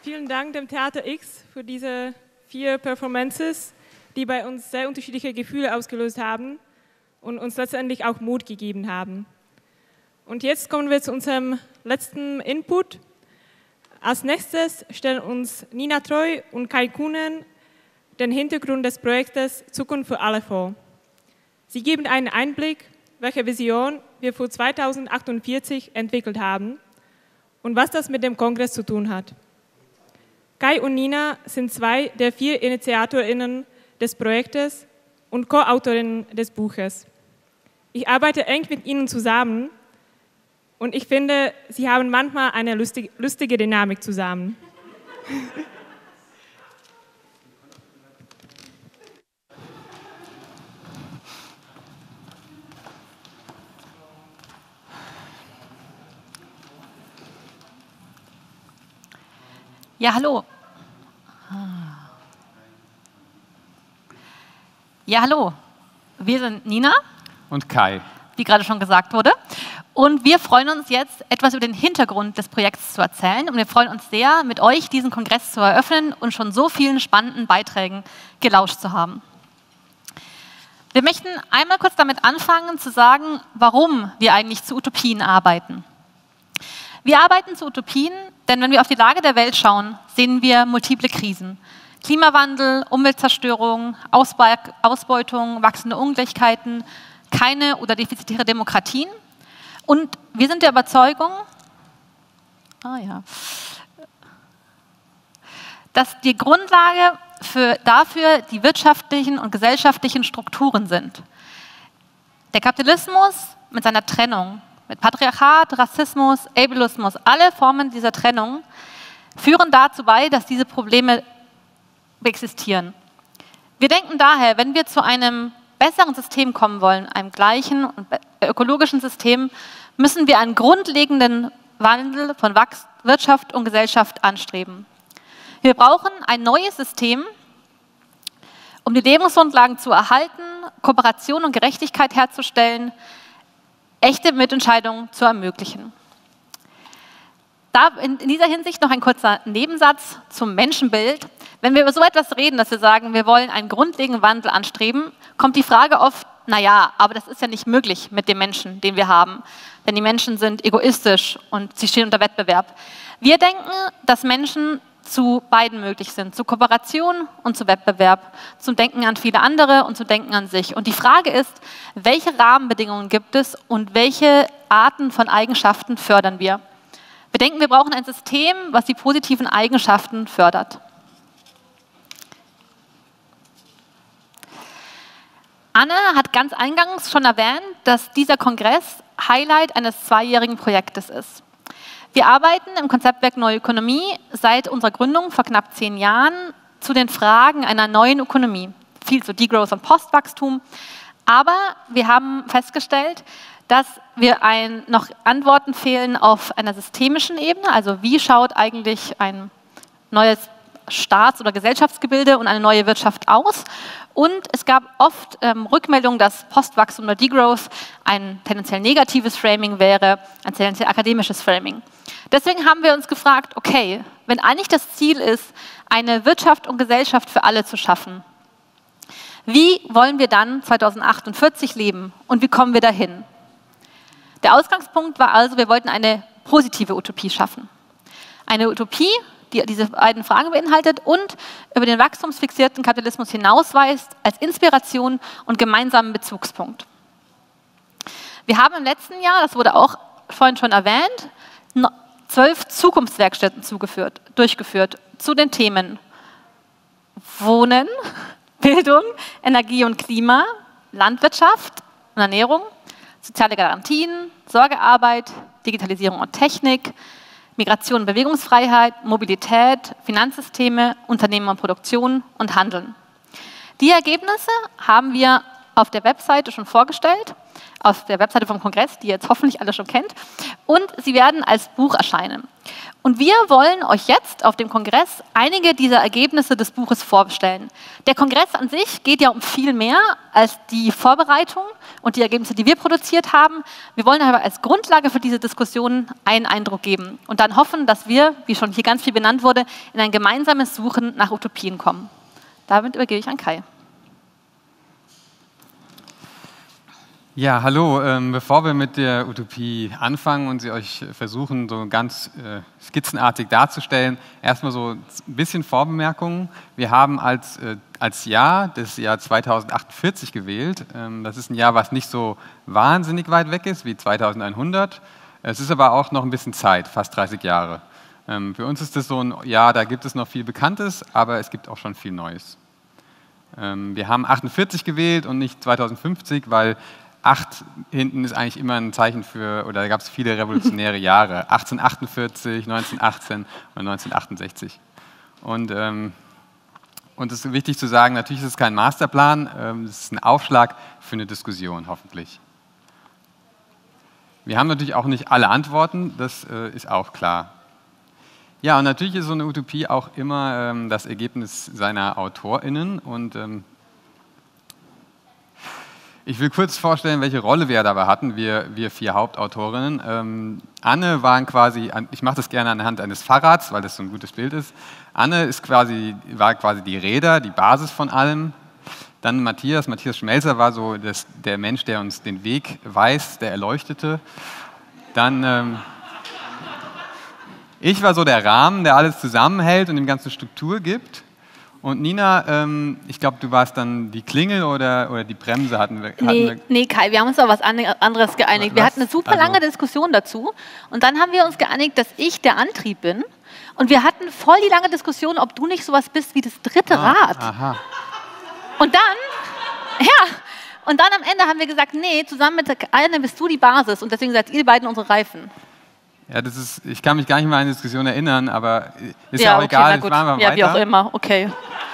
vielen Dank dem Theater X für diese vier Performances, die bei uns sehr unterschiedliche Gefühle ausgelöst haben und uns letztendlich auch Mut gegeben haben. Und jetzt kommen wir zu unserem letzten Input. Als nächstes stellen uns Nina Treu und Kai Kuhnen den Hintergrund des Projektes Zukunft für alle vor. Sie geben einen Einblick, welche Vision wir für zweitausendachtzig entwickelt haben und was das mit dem Kongress zu tun hat. Kai und Nina sind zwei der vier InitiatorInnen des Projektes und Co-Autorinnen des Buches. Ich arbeite eng mit ihnen zusammen und ich finde, sie haben manchmal eine lustige, lustige Dynamik zusammen. Ja, hallo. Ja, hallo. Wir sind Nina. Und Kai. Wie gerade schon gesagt wurde. Und wir freuen uns jetzt, etwas über den Hintergrund des Projekts zu erzählen. Und wir freuen uns sehr, mit euch diesen Kongress zu eröffnen und schon so vielen spannenden Beiträgen gelauscht zu haben. Wir möchten einmal kurz damit anfangen, zu sagen, warum wir eigentlich zu Utopien arbeiten. Wir arbeiten zu Utopien, denn wenn wir auf die Lage der Welt schauen, sehen wir multiple Krisen. Klimawandel, Umweltzerstörung, Ausbeutung, wachsende Ungleichheiten, keine oder defizitäre Demokratien. Und wir sind der Überzeugung, ah ja, dass die Grundlage für, dafür die wirtschaftlichen und gesellschaftlichen Strukturen sind. Der Kapitalismus mit seiner Trennung, mit Patriarchat, Rassismus, Ableismus, alle Formen dieser Trennung führen dazu bei, dass diese Probleme existieren. Wir denken daher, wenn wir zu einem besseren System kommen wollen, einem gleichen und ökologischen System, müssen wir einen grundlegenden Wandel von Wirtschaft und Gesellschaft anstreben. Wir brauchen ein neues System, um die Lebensgrundlagen zu erhalten, Kooperation und Gerechtigkeit herzustellen, echte Mitentscheidungen zu ermöglichen. Da in dieser Hinsicht noch ein kurzer Nebensatz zum Menschenbild. Wenn wir über so etwas reden, dass wir sagen, wir wollen einen grundlegenden Wandel anstreben, kommt die Frage oft, naja, aber das ist ja nicht möglich mit dem Menschen, den wir haben. Denn die Menschen sind egoistisch und sie stehen unter Wettbewerb. Wir denken, dass Menschen zu beiden möglich sind, zu Kooperation und zu Wettbewerb, zum Denken an viele andere und zum Denken an sich. Und die Frage ist, welche Rahmenbedingungen gibt es und welche Arten von Eigenschaften fördern wir? Wir denken, wir brauchen ein System, was die positiven Eigenschaften fördert. Anne hat ganz eingangs schon erwähnt, dass dieser Kongress Highlight eines zweijährigen Projektes ist. Wir arbeiten im Konzeptwerk Neue Ökonomie seit unserer Gründung vor knapp zehn Jahren zu den Fragen einer neuen Ökonomie. Viel zu Degrowth und Postwachstum. Aber wir haben festgestellt, dass wir ein, noch Antworten fehlen auf einer systemischen Ebene. Also wie schaut eigentlich ein neues Staats- oder Gesellschaftsgebilde und eine neue Wirtschaft aus? Und es gab oft ähm, Rückmeldungen, dass Postwachstum oder Degrowth ein tendenziell negatives Framing wäre, ein tendenziell akademisches Framing. Deswegen haben wir uns gefragt, okay, wenn eigentlich das Ziel ist, eine Wirtschaft und Gesellschaft für alle zu schaffen, wie wollen wir dann zweitausendachtundvierzig leben und wie kommen wir dahin? Der Ausgangspunkt war also, wir wollten eine positive Utopie schaffen. Eine Utopie, die diese beiden Fragen beinhaltet und über den wachstumsfixierten Kapitalismus hinausweist als Inspiration und gemeinsamen Bezugspunkt. Wir haben im letzten Jahr, das wurde auch vorhin schon erwähnt, zwölf Zukunftswerkstätten zugeführt, durchgeführt zu den Themen Wohnen, Bildung, Energie und Klima, Landwirtschaft und Ernährung, soziale Garantien, Sorgearbeit, Digitalisierung und Technik, Migration und Bewegungsfreiheit, Mobilität, Finanzsysteme, Unternehmen und Produktion und Handeln. Die Ergebnisse haben wir auf der Webseite schon vorgestellt, auf der Webseite vom Kongress, die ihr jetzt hoffentlich alle schon kennt. Und sie werden als Buch erscheinen. Und wir wollen euch jetzt auf dem Kongress einige dieser Ergebnisse des Buches vorstellen. Der Kongress an sich geht ja um viel mehr als die Vorbereitung und die Ergebnisse, die wir produziert haben. Wir wollen aber als Grundlage für diese Diskussion einen Eindruck geben und dann hoffen, dass wir, wie schon hier ganz viel benannt wurde, in ein gemeinsames Suchen nach Utopien kommen. Damit übergebe ich an Kai. Ja, hallo. Ähm, bevor wir mit der Utopie anfangen und sie euch versuchen, so ganz äh, skizzenartig darzustellen, erstmal so ein bisschen Vorbemerkungen. Wir haben als, äh, als Jahr das Jahr zweitausendachtzig gewählt. Ähm, das ist ein Jahr, was nicht so wahnsinnig weit weg ist wie zweitausendeinhundert. Es ist aber auch noch ein bisschen Zeit, fast dreißig Jahre. Ähm, für uns ist das so ein Jahr, da gibt es noch viel Bekanntes, aber es gibt auch schon viel Neues. Ähm, wir haben achtundvierzig gewählt und nicht zweitausendfünfzig, weil acht hinten ist eigentlich immer ein Zeichen für, oder da gab es viele revolutionäre Jahre, achtzehnhundertachtundvierzig, neunzehnhundertachtzehn und neunzehnhundertachtundsechzig. Und ähm, und es ist wichtig zu sagen, natürlich ist es kein Masterplan, ähm, es ist ein Aufschlag für eine Diskussion, hoffentlich. Wir haben natürlich auch nicht alle Antworten, das äh, ist auch klar. Ja, und natürlich ist so eine Utopie auch immer ähm, das Ergebnis seiner AutorInnen und ähm, ich will kurz vorstellen, welche Rolle wir dabei hatten, wir, wir vier Hauptautorinnen. Ähm, Anne waren quasi, ich mache das gerne anhand eines Fahrrads, weil das so ein gutes Bild ist. Anne ist quasi, war quasi die Räder, die Basis von allem. Dann Matthias, Matthias Schmelzer war so das, der Mensch, der uns den Weg weist, der Erleuchtete. Dann ähm, ich war so der Rahmen, der alles zusammenhält und dem Ganzen Struktur gibt. Und Nina, ähm, ich glaube, du warst dann die Klingel oder, oder die Bremse hatten wir. Hatten nee, wir nee, Kai, wir haben uns auf was anderes geeinigt. Was? Wir hatten eine super lange also. Diskussion dazu und dann haben wir uns geeinigt, dass ich der Antrieb bin und wir hatten voll die lange Diskussion, ob du nicht sowas bist wie das dritte ah, Rad. Aha. Und dann, ja, und dann am Ende haben wir gesagt, nee, zusammen mit der Anne bist du die Basis und deswegen seid ihr beiden unsere Reifen. Ja, das ist, ich kann mich gar nicht mehr an die Diskussion erinnern, aber ist ja, ja auch okay, egal, jetzt machen wir ja, weiter. Ja, wie auch immer, okay.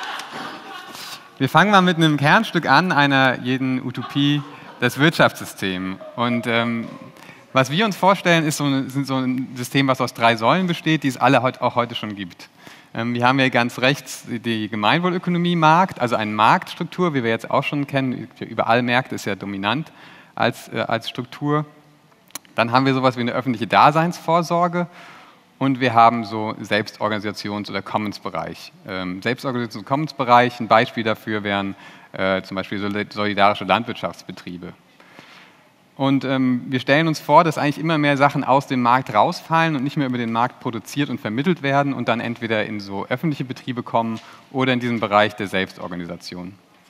Wir fangen mal mit einem Kernstück an, einer jeden Utopie, das Wirtschaftssystem. Und ähm, was wir uns vorstellen, ist so ein, sind so ein System, was aus drei Säulen besteht, die es alle heut, auch heute schon gibt. Ähm, wir haben hier ganz rechts die Gemeinwohlökonomie-Markt, also eine Marktstruktur, wie wir jetzt auch schon kennen, überall Märkte ist ja dominant als, äh, als Struktur. Dann haben wir sowas wie eine öffentliche Daseinsvorsorge und wir haben so Selbstorganisations- oder Commons-Bereich. Ähm, Selbstorganisations- und Commons-Bereich, ein Beispiel dafür wären äh, zum Beispiel solidarische Landwirtschaftsbetriebe. Und ähm, wir stellen uns vor, dass eigentlich immer mehr Sachen aus dem Markt rausfallen und nicht mehr über den Markt produziert und vermittelt werden und dann entweder in so öffentliche Betriebe kommen oder in diesen Bereich der Selbstorganisation.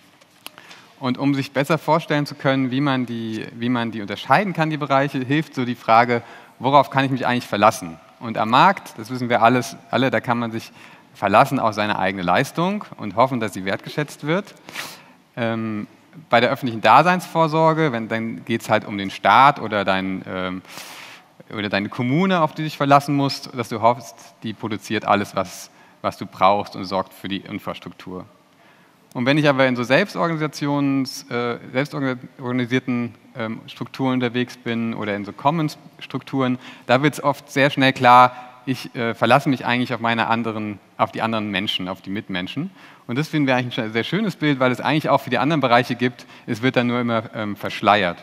Und um sich besser vorstellen zu können, wie man, die, wie man die unterscheiden kann, die Bereiche, hilft so die Frage, worauf kann ich mich eigentlich verlassen? Und am Markt, das wissen wir alles, alle, da kann man sich verlassen auf seine eigene Leistung und hoffen, dass sie wertgeschätzt wird. Ähm, bei der öffentlichen Daseinsvorsorge, wenn, dann geht es halt um den Staat oder, dein, ähm, oder deine Kommune, auf die du dich verlassen musst, dass du hoffst, die produziert alles, was, was du brauchst und sorgt für die Infrastruktur. Und wenn ich aber in so Selbstorganisations, äh, selbstorganisierten ähm, Strukturen unterwegs bin oder in so Commons-Strukturen, da wird es oft sehr schnell klar, ich äh, verlasse mich eigentlich auf, meine anderen, auf die anderen Menschen, auf die Mitmenschen. Und das finden wir eigentlich ein sehr schönes Bild, weil es eigentlich auch für die anderen Bereiche gibt, es wird dann nur immer ähm, verschleiert.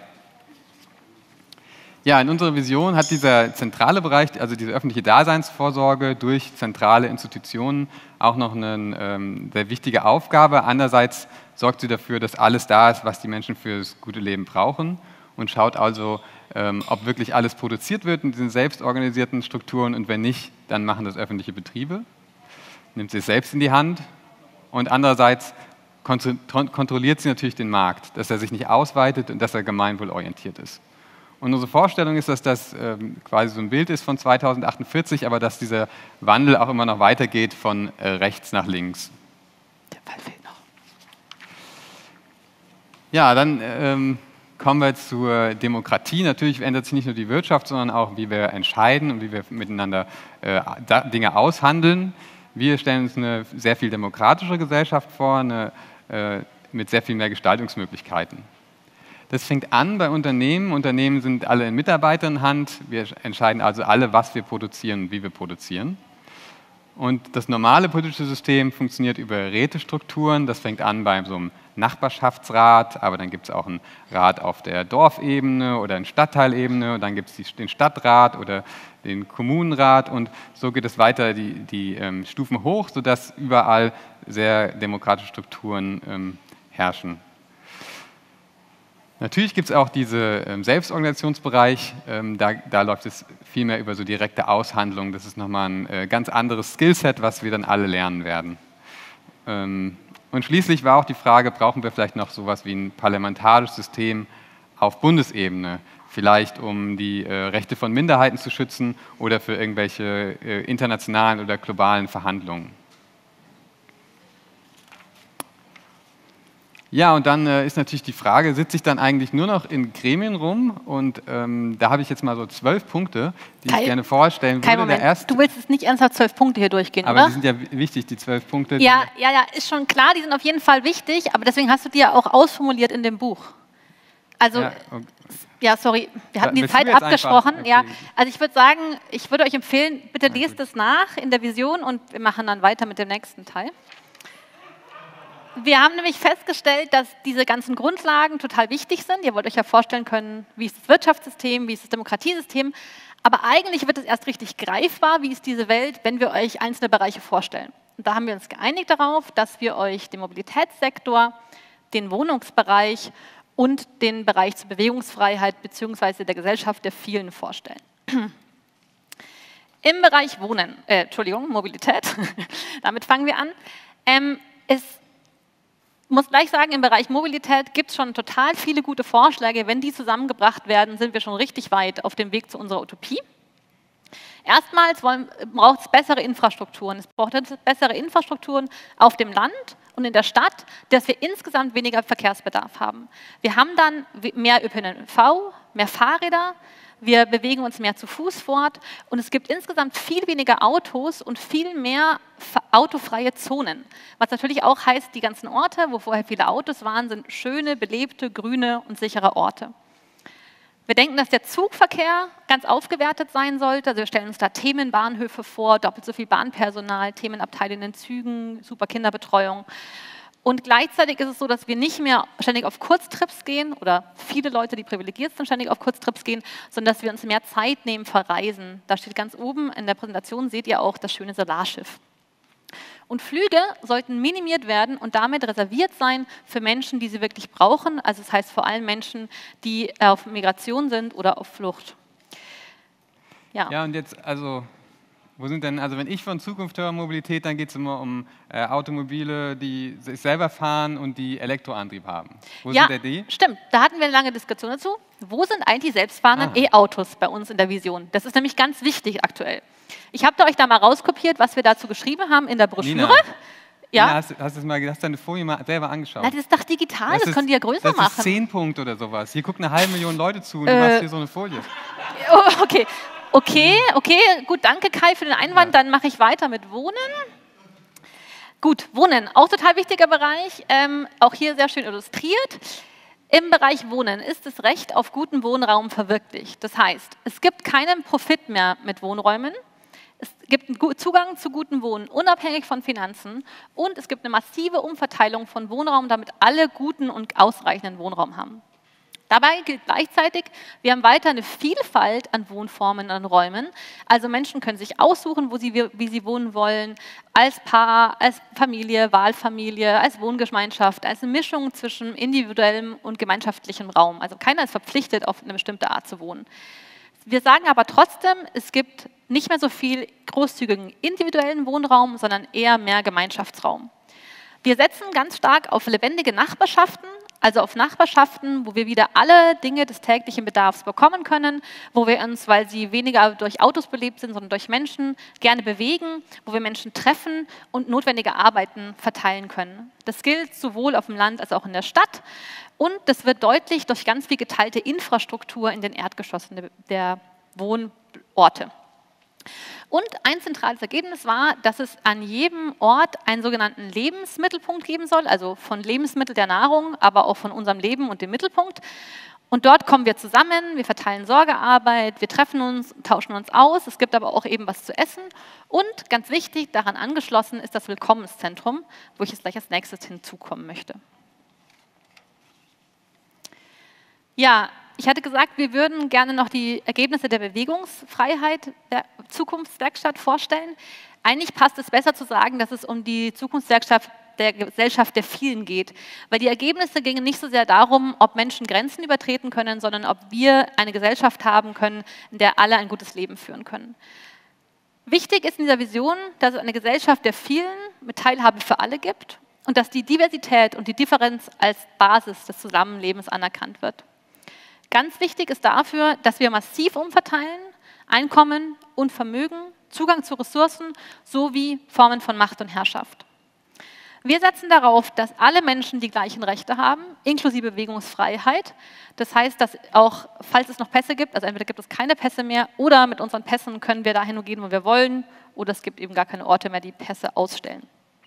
Ja, in unserer Vision hat dieser zentrale Bereich, also diese öffentliche Daseinsvorsorge durch zentrale Institutionen auch noch eine ähm, sehr wichtige Aufgabe. Andererseits sorgt sie dafür, dass alles da ist, was die Menschen für das gute Leben brauchen und schaut also, ähm, ob wirklich alles produziert wird in diesen selbstorganisierten Strukturen und wenn nicht, dann machen das öffentliche Betriebe. Nimmt sie es selbst in die Hand und andererseits kontrolliert sie natürlich den Markt, dass er sich nicht ausweitet und dass er gemeinwohlorientiert ist. Und unsere Vorstellung ist, dass das ähm, quasi so ein Bild ist von zweitausendachtundvierzig, aber dass dieser Wandel auch immer noch weitergeht von äh, rechts nach links. Der Ball fehlt noch. Ja, dann ähm, kommen wir zur Demokratie. Natürlich ändert sich nicht nur die Wirtschaft, sondern auch, wie wir entscheiden und wie wir miteinander äh, Dinge aushandeln. Wir stellen uns eine sehr viel demokratische Gesellschaft vor, eine, äh, mit sehr viel mehr Gestaltungsmöglichkeiten. Das fängt an bei Unternehmen. Unternehmen sind alle in Mitarbeiternhand. Wir entscheiden also alle, was wir produzieren und wie wir produzieren. Und das normale politische System funktioniert über Rätestrukturen. Das fängt an bei so einem Nachbarschaftsrat, aber dann gibt es auch einen Rat auf der Dorfebene oder in Stadtteilebene. Und dann gibt es den Stadtrat oder den Kommunenrat. Und so geht es weiter die, die ähm, Stufen hoch, sodass überall sehr demokratische Strukturen ähm, herrschen. Natürlich gibt es auch diesen ähm, Selbstorganisationsbereich, ähm, da, da läuft es viel mehr über so direkte Aushandlung. Das ist nochmal ein äh, ganz anderes Skillset, was wir dann alle lernen werden. Ähm, und schließlich war auch die Frage, brauchen wir vielleicht noch sowas wie ein parlamentarisches System auf Bundesebene, vielleicht um die äh, Rechte von Minderheiten zu schützen oder für irgendwelche äh, internationalen oder globalen Verhandlungen. Ja, und dann äh, ist natürlich die Frage, sitze ich dann eigentlich nur noch in Gremien rum? Und ähm, da habe ich jetzt mal so zwölf Punkte, die Kai, ich gerne vorstellen würde. Kein Moment, Der erste, du willst jetzt nicht ernsthaft zwölf Punkte hier durchgehen, aber oder? die sind ja wichtig, die zwölf Punkte. Ja, ja, ja, ist schon klar, die sind auf jeden Fall wichtig, aber deswegen hast du die ja auch ausformuliert in dem Buch. Also, ja, okay. ja sorry, wir hatten die Zeit abgesprochen. Okay. Ja, also ich würde sagen, ich würde euch empfehlen, bitte lest es nach in der Vision und wir machen dann weiter mit dem nächsten Teil. Wir haben nämlich festgestellt, dass diese ganzen Grundlagen total wichtig sind. Ihr wollt euch ja vorstellen können, wie ist das Wirtschaftssystem, wie ist das Demokratiesystem. Aber eigentlich wird es erst richtig greifbar, wie ist diese Welt, wenn wir euch einzelne Bereiche vorstellen. Und da haben wir uns geeinigt darauf, dass wir euch den Mobilitätssektor, den Wohnungsbereich und den Bereich zur Bewegungsfreiheit bzw. der Gesellschaft der vielen vorstellen. Im Bereich Wohnen, äh, Entschuldigung, Mobilität, damit fangen wir an. Ähm, es Ich muss gleich sagen, im Bereich Mobilität gibt es schon total viele gute Vorschläge. Wenn die zusammengebracht werden, sind wir schon richtig weit auf dem Weg zu unserer Utopie. Erstmals braucht es bessere Infrastrukturen. Es braucht bessere Infrastrukturen auf dem Land und in der Stadt, dass wir insgesamt weniger Verkehrsbedarf haben. Wir haben dann mehr Ö P N V, mehr Fahrräder, wir bewegen uns mehr zu Fuß fort und es gibt insgesamt viel weniger Autos und viel mehr autofreie Zonen. Was natürlich auch heißt, die ganzen Orte, wo vorher viele Autos waren, sind schöne, belebte, grüne und sichere Orte. Wir denken, dass der Zugverkehr ganz aufgewertet sein sollte. Also wir stellen uns da Themenbahnhöfe vor, doppelt so viel Bahnpersonal, Themenabteile in den Zügen, super Kinderbetreuung. Und gleichzeitig ist es so, dass wir nicht mehr ständig auf Kurztrips gehen oder viele Leute, die privilegiert sind, ständig auf Kurztrips gehen, sondern dass wir uns mehr Zeit nehmen für Reisen. Da steht ganz oben in der Präsentation, seht ihr auch das schöne Solarschiff. Und Flüge sollten minimiert werden und damit reserviert sein für Menschen, die sie wirklich brauchen. Also das heißt vor allem Menschen, die auf Migration sind oder auf Flucht. Ja, ja und jetzt also... Wo sind denn, also wenn ich von Zukunft höre Mobilität, dann geht es immer um äh, Automobile, die sich selber fahren und die Elektroantrieb haben. Wo ja, sind denn die? Stimmt, da hatten wir eine lange Diskussion dazu. Wo sind eigentlich selbstfahrenden E-Autos bei uns in der Vision? Das ist nämlich ganz wichtig aktuell. Ich habe euch da mal rauskopiert, was wir dazu geschrieben haben in der Broschüre. Nina, ja? Nina, hast, hast, du mal, hast du deine Folie mal selber angeschaut? Na, das ist doch digital, das, das können die ja größer das machen. Das ist zehn Punkte oder sowas. Hier gucken eine halbe Million Leute zu und äh, du machst hier so eine Folie. Oh, okay. Okay, okay, gut, danke Kai für den Einwand, dann mache ich weiter mit Wohnen. Gut, Wohnen, auch total wichtiger Bereich, ähm, auch hier sehr schön illustriert. Im Bereich Wohnen ist das Recht auf guten Wohnraum verwirklicht. Das heißt, es gibt keinen Profit mehr mit Wohnräumen, es gibt einen Zugang zu gutem Wohnen, unabhängig von Finanzen und es gibt eine massive Umverteilung von Wohnraum, damit alle guten und ausreichenden Wohnraum haben. Dabei gilt gleichzeitig, wir haben weiter eine Vielfalt an Wohnformen und Räumen. Also Menschen können sich aussuchen, wo sie, wie sie wohnen wollen, als Paar, als Familie, Wahlfamilie, als Wohngemeinschaft, als eine Mischung zwischen individuellem und gemeinschaftlichem Raum. Also keiner ist verpflichtet, auf eine bestimmte Art zu wohnen. Wir sagen aber trotzdem, es gibt nicht mehr so viel großzügigen individuellen Wohnraum, sondern eher mehr Gemeinschaftsraum. Wir setzen ganz stark auf lebendige Nachbarschaften, also auf Nachbarschaften, wo wir wieder alle Dinge des täglichen Bedarfs bekommen können, wo wir uns, weil sie weniger durch Autos belebt sind, sondern durch Menschen, gerne bewegen, wo wir Menschen treffen und notwendige Arbeiten verteilen können. Das gilt sowohl auf dem Land als auch in der Stadt und das wird deutlich durch ganz viel geteilte Infrastruktur in den Erdgeschossen der Wohnorte. Und ein zentrales Ergebnis war, dass es an jedem Ort einen sogenannten Lebensmittelpunkt geben soll, also von Lebensmittel der Nahrung, aber auch von unserem Leben und dem Mittelpunkt. Und dort kommen wir zusammen, wir verteilen Sorgearbeit, wir treffen uns, tauschen uns aus, es gibt aber auch eben was zu essen. Und ganz wichtig, daran angeschlossen ist das Willkommenszentrum, wo ich jetzt gleich als nächstes hinzukommen möchte. Ja, ich hatte gesagt, wir würden gerne noch die Ergebnisse der Bewegungsfreiheit der Zukunftswerkstatt vorstellen. Eigentlich passt es besser zu sagen, dass es um die Zukunftswerkstatt der Gesellschaft der vielen geht. Weil die Ergebnisse gingen nicht so sehr darum, ob Menschen Grenzen übertreten können, sondern ob wir eine Gesellschaft haben können, in der alle ein gutes Leben führen können. Wichtig ist in dieser Vision, dass es eine Gesellschaft der vielen mit Teilhabe für alle gibt und dass die Diversität und die Differenz als Basis des Zusammenlebens anerkannt wird. Ganz wichtig ist dafür, dass wir massiv umverteilen, Einkommen und Vermögen, Zugang zu Ressourcen sowie Formen von Macht und Herrschaft. Wir setzen darauf, dass alle Menschen die gleichen Rechte haben, inklusive Bewegungsfreiheit. Das heißt, dass auch, falls es noch Pässe gibt, also entweder gibt es keine Pässe mehr oder mit unseren Pässen können wir dahin gehen, wo wir wollen, oder es gibt eben gar keine Orte mehr, die Pässe ausstellen.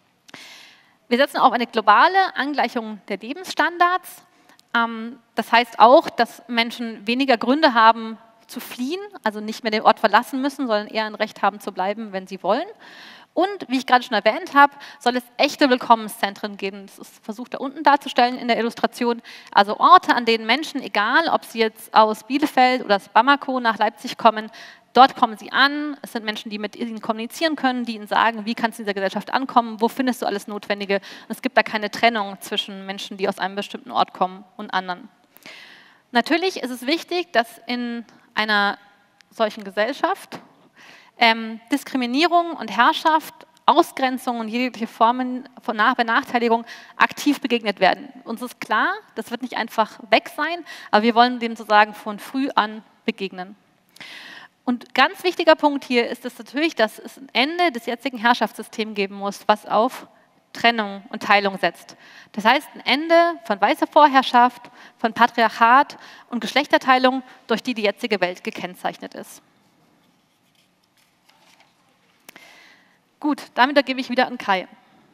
Wir setzen auf eine globale Angleichung der Lebensstandards. Das heißt auch, dass Menschen weniger Gründe haben zu fliehen, also nicht mehr den Ort verlassen müssen, sondern eher ein Recht haben zu bleiben, wenn sie wollen. Und wie ich gerade schon erwähnt habe, soll es echte Willkommenszentren geben. Das ist versucht da unten darzustellen in der Illustration. Also Orte, an denen Menschen, egal ob sie jetzt aus Bielefeld oder aus Bamako nach Leipzig kommen, dort kommen sie an. Es sind Menschen, die mit ihnen kommunizieren können, die ihnen sagen, wie kannst du in dieser Gesellschaft ankommen, wo findest du alles Notwendige. Und es gibt da keine Trennung zwischen Menschen, die aus einem bestimmten Ort kommen und anderen. Natürlich ist es wichtig, dass in einer solchen Gesellschaft Ähm, Diskriminierung und Herrschaft, Ausgrenzung und jegliche Formen von Nach- Benachteiligung aktiv begegnet werden. Uns ist klar, das wird nicht einfach weg sein, aber wir wollen dem sozusagen von früh an begegnen. Und ganz wichtiger Punkt hier ist es natürlich, dass es ein Ende des jetzigen Herrschaftssystems geben muss, was auf Trennung und Teilung setzt. Das heißt, ein Ende von weißer Vorherrschaft, von Patriarchat und Geschlechterteilung, durch die die jetzige Welt gekennzeichnet ist. Gut, damit gebe ich wieder an Kai.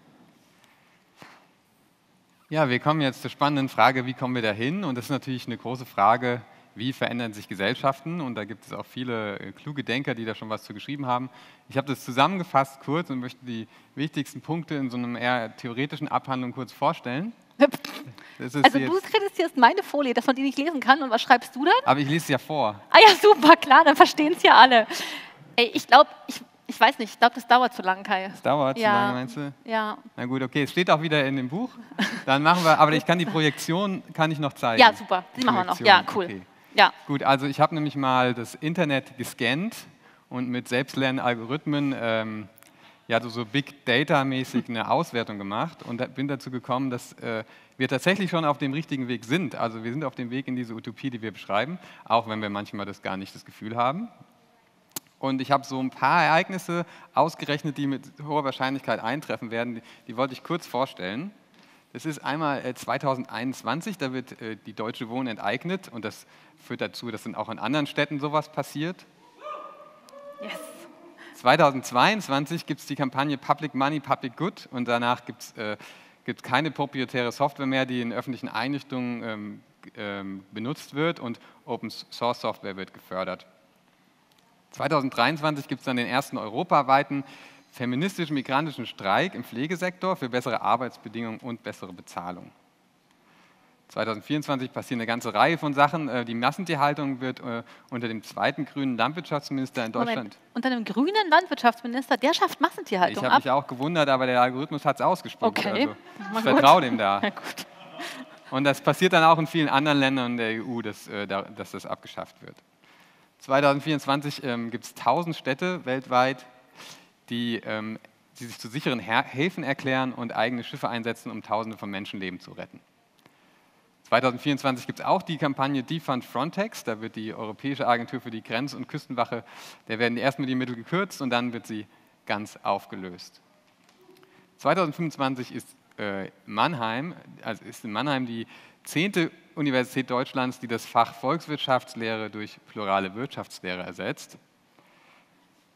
Ja, wir kommen jetzt zur spannenden Frage, wie kommen wir dahin? Und das ist natürlich eine große Frage, wie verändern sich Gesellschaften? Und da gibt es auch viele äh, kluge Denker, die da schon was zu geschrieben haben. Ich habe das zusammengefasst kurz und möchte die wichtigsten Punkte in so einer eher theoretischen Abhandlung kurz vorstellen. Das ist also du kritisierst meine Folie, dass man die nicht lesen kann. Und was schreibst du dann? Aber ich lese es ja vor. Ah ja, super, klar, dann verstehen es ja alle. Ey, ich glaube, ich... Ich weiß nicht, ich glaube, das dauert zu lang, Kai. Das dauert ja. zu lange, meinst du? Ja. Na gut, okay, es steht auch wieder in dem Buch. Dann machen wir, aber ich kann die Projektion, kann ich noch zeigen. Ja, super, die machen wir noch. Ja, cool. Okay. Ja. Gut, also ich habe nämlich mal das Internet gescannt und mit selbstlernenden Algorithmen ähm, ja, so Big Data-mäßig eine Auswertung gemacht und bin dazu gekommen, dass äh, wir tatsächlich schon auf dem richtigen Weg sind. Also wir sind auf dem Weg in diese Utopie, die wir beschreiben, auch wenn wir manchmal das gar nicht das Gefühl haben. Und ich habe so ein paar Ereignisse ausgerechnet, die mit hoher Wahrscheinlichkeit eintreffen werden. Die, die wollte ich kurz vorstellen. Das ist einmal äh, zweitausendeinundzwanzig, da wird äh, die Deutsche Wohnen enteignet. Und das führt dazu, dass dann auch in anderen Städten sowas passiert. Yes. zweitausendzweiundzwanzig gibt es die Kampagne Public Money, Public Good. Und danach gibt es äh, gibt's keine proprietäre Software mehr, die in öffentlichen Einrichtungen ähm, ähm, benutzt wird. Und Open Source Software wird gefördert. zweitausenddreiundzwanzig gibt es dann den ersten europaweiten feministischen migrantischen Streik im Pflegesektor für bessere Arbeitsbedingungen und bessere Bezahlung. zweitausendvierundzwanzig passieren eine ganze Reihe von Sachen. Die Massentierhaltung wird unter dem zweiten grünen Landwirtschaftsminister in Deutschland... Moment, unter dem grünen Landwirtschaftsminister, der schafft Massentierhaltung ab? Ich habe mich auch gewundert, aber der Algorithmus hat es ausgespuckt. Okay. Also, ich vertraue dem da. Ja, gut. Und das passiert dann auch in vielen anderen Ländern der E U, dass, dass das abgeschafft wird. zweitausendvierundzwanzig ähm, gibt es tausend Städte weltweit, die, ähm, die sich zu sicheren Häfen erklären und eigene Schiffe einsetzen, um Tausende von Menschenleben zu retten. zweitausendvierundzwanzig gibt es auch die Kampagne Defund Frontex, da wird die Europäische Agentur für die Grenz- und Küstenwache, da werden erstmal die Mittel gekürzt und dann wird sie ganz aufgelöst. zweitausendfünfundzwanzig ist, äh, Mannheim, also ist in Mannheim die zehnte Universität Deutschlands, die das Fach Volkswirtschaftslehre durch plurale Wirtschaftslehre ersetzt.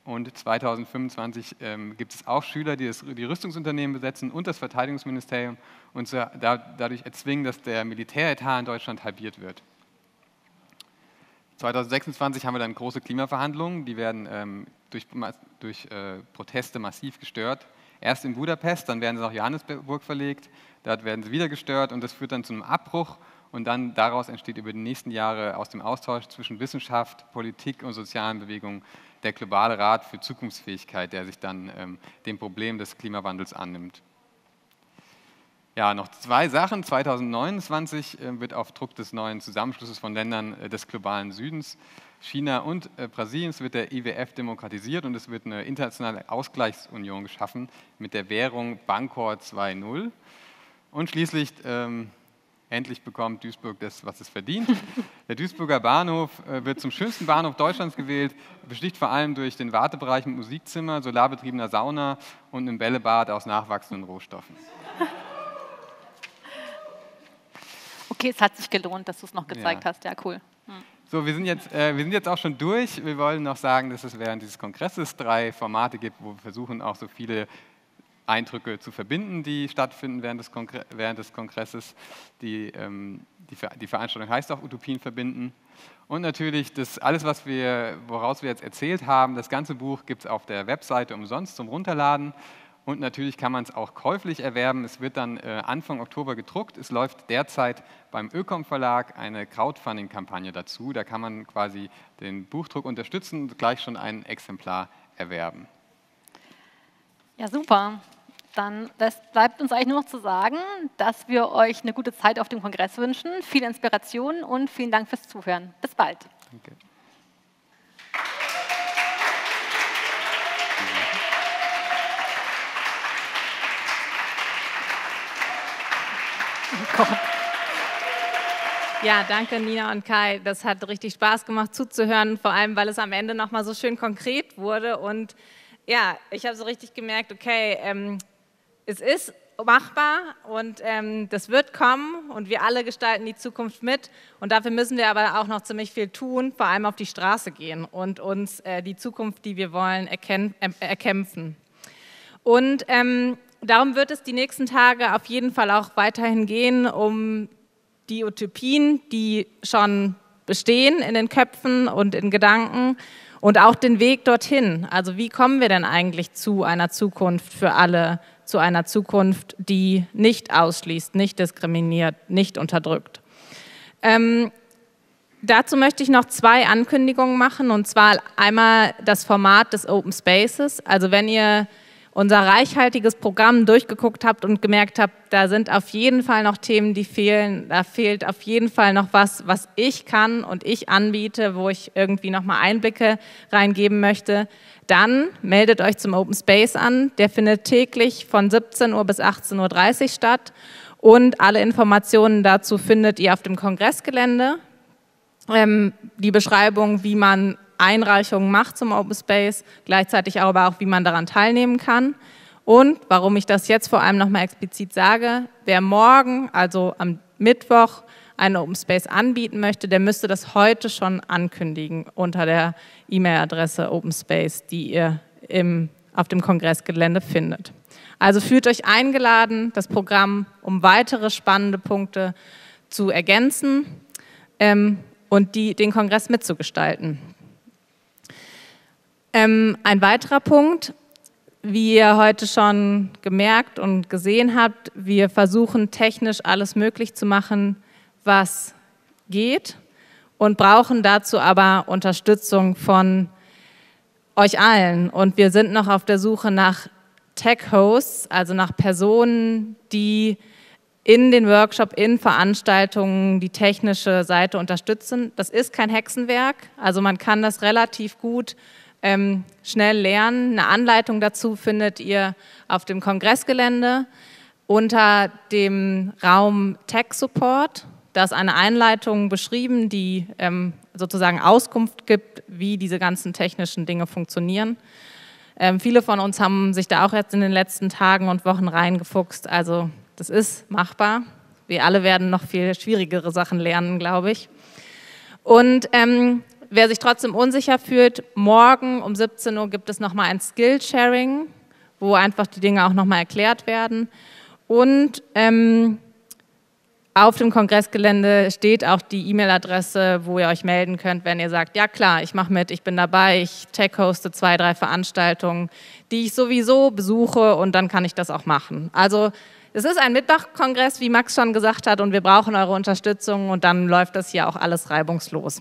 Und zweitausendfünfundzwanzig ähm, gibt es auch Schüler, die das, die Rüstungsunternehmen besetzen und das Verteidigungsministerium und so, da, dadurch erzwingen, dass der Militäretat in Deutschland halbiert wird. zweitausendsechsundzwanzig haben wir dann große Klimaverhandlungen, die werden ähm, durch, durch äh, Proteste massiv gestört. Erst in Budapest, dann werden sie nach Johannesburg verlegt, dort werden sie wieder gestört und das führt dann zu einem Abbruch und dann daraus entsteht über die nächsten Jahre aus dem Austausch zwischen Wissenschaft, Politik und sozialen Bewegungen der globale Rat für Zukunftsfähigkeit, der sich dann ähm, dem Problem des Klimawandels annimmt. Ja, noch zwei Sachen. zweitausendneunundzwanzig äh, wird auf Druck des neuen Zusammenschlusses von Ländern äh, des globalen Südens, China und äh, Brasiliens, wird der I W F demokratisiert und es wird eine internationale Ausgleichsunion geschaffen mit der Währung Bancor zwei Punkt null. Und schließlich ähm, endlich bekommt Duisburg das, was es verdient. Der Duisburger Bahnhof äh, wird zum schönsten Bahnhof Deutschlands gewählt, besticht vor allem durch den Wartebereich mit Musikzimmer, solarbetriebener Sauna und einem Bällebad aus nachwachsenden Rohstoffen. Okay, es hat sich gelohnt, dass du es noch gezeigt Ja. hast. Ja, cool. Hm. So, wir sind, jetzt, äh, wir sind jetzt auch schon durch. Wir wollen noch sagen, dass es während dieses Kongresses drei Formate gibt, wo wir versuchen, auch so viele Eindrücke zu verbinden, die stattfinden während des, Kongre während des Kongresses. Die, ähm, die, Ver die Veranstaltung heißt auch Utopien verbinden. Und natürlich das alles, was wir, woraus wir jetzt erzählt haben, das ganze Buch gibt es auf der Webseite umsonst zum Runterladen. Und natürlich kann man es auch käuflich erwerben. Es wird dann äh, Anfang Oktober gedruckt. Es läuft derzeit beim Ökom Verlag eine Crowdfunding-Kampagne dazu. Da kann man quasi den Buchdruck unterstützen und gleich schon ein Exemplar erwerben. Ja, super. Dann bleibt uns eigentlich nur noch zu sagen, dass wir euch eine gute Zeit auf dem Kongress wünschen, viel Inspiration und vielen Dank fürs Zuhören. Bis bald. Danke. Ja, danke Nina und Kai. Das hat richtig Spaß gemacht zuzuhören, vor allem, weil es am Ende nochmal so schön konkret wurde. Und ja, ich habe so richtig gemerkt, okay, ähm, es ist machbar und ähm, das wird kommen und wir alle gestalten die Zukunft mit. Und dafür müssen wir aber auch noch ziemlich viel tun, vor allem auf die Straße gehen und uns äh, die Zukunft, die wir wollen, erken äh, erkämpfen. Und ähm, darum wird es die nächsten Tage auf jeden Fall auch weiterhin gehen, um die Utopien, die schon bestehen in den Köpfen und in Gedanken und auch den Weg dorthin. Also wie kommen wir denn eigentlich zu einer Zukunft für alle, zu einer Zukunft, die nicht ausschließt, nicht diskriminiert, nicht unterdrückt. Ähm, dazu möchte ich noch zwei Ankündigungen machen, und zwar einmal das Format des Open Spaces. Also wenn ihr unser reichhaltiges Programm durchgeguckt habt und gemerkt habt, da sind auf jeden Fall noch Themen, die fehlen, da fehlt auf jeden Fall noch was, was ich kann und ich anbiete, wo ich irgendwie nochmal Einblicke reingeben möchte, dann meldet euch zum Open Space an. Der findet täglich von siebzehn Uhr bis achtzehn Uhr dreißig statt und alle Informationen dazu findet ihr auf dem Kongressgelände. Ähm, die Beschreibung, wie man Einreichungen macht zum Open Space, gleichzeitig aber auch, wie man daran teilnehmen kann. Und warum ich das jetzt vor allem nochmal explizit sage, wer morgen, also am Mittwoch, einen Open Space anbieten möchte, der müsste das heute schon ankündigen unter der E-Mail-Adresse Open Space, die ihr im, auf dem Kongressgelände findet. Also fühlt euch eingeladen, das Programm um weitere spannende Punkte zu ergänzen ähm, und die, den Kongress mitzugestalten. Ähm, ein weiterer Punkt, wie ihr heute schon gemerkt und gesehen habt, wir versuchen technisch alles möglich zu machen, was geht und brauchen dazu aber Unterstützung von euch allen. Und wir sind noch auf der Suche nach Tech-Hosts, also nach Personen, die in den Workshop, in Veranstaltungen die technische Seite unterstützen. Das ist kein Hexenwerk, also man kann das relativ gut ähm, schnell lernen. Eine Anleitung dazu findet ihr auf dem Kongressgelände unter dem Raum Tech Support. Da ist eine Einleitung beschrieben, die ähm, sozusagen Auskunft gibt, wie diese ganzen technischen Dinge funktionieren. Ähm, viele von uns haben sich da auch jetzt in den letzten Tagen und Wochen reingefuchst. Also das ist machbar. Wir alle werden noch viel schwierigere Sachen lernen, glaube ich. Und ähm, wer sich trotzdem unsicher fühlt, morgen um siebzehn Uhr gibt es nochmal ein Skill-Sharing, wo einfach die Dinge auch nochmal erklärt werden. Und ähm, auf dem Kongressgelände steht auch die E-Mail-Adresse, wo ihr euch melden könnt, wenn ihr sagt, ja klar, ich mache mit, ich bin dabei, ich tech-hoste zwei, drei Veranstaltungen, die ich sowieso besuche und dann kann ich das auch machen. Also es ist ein Mitmachkongress, wie Max schon gesagt hat, und wir brauchen eure Unterstützung und dann läuft das hier auch alles reibungslos.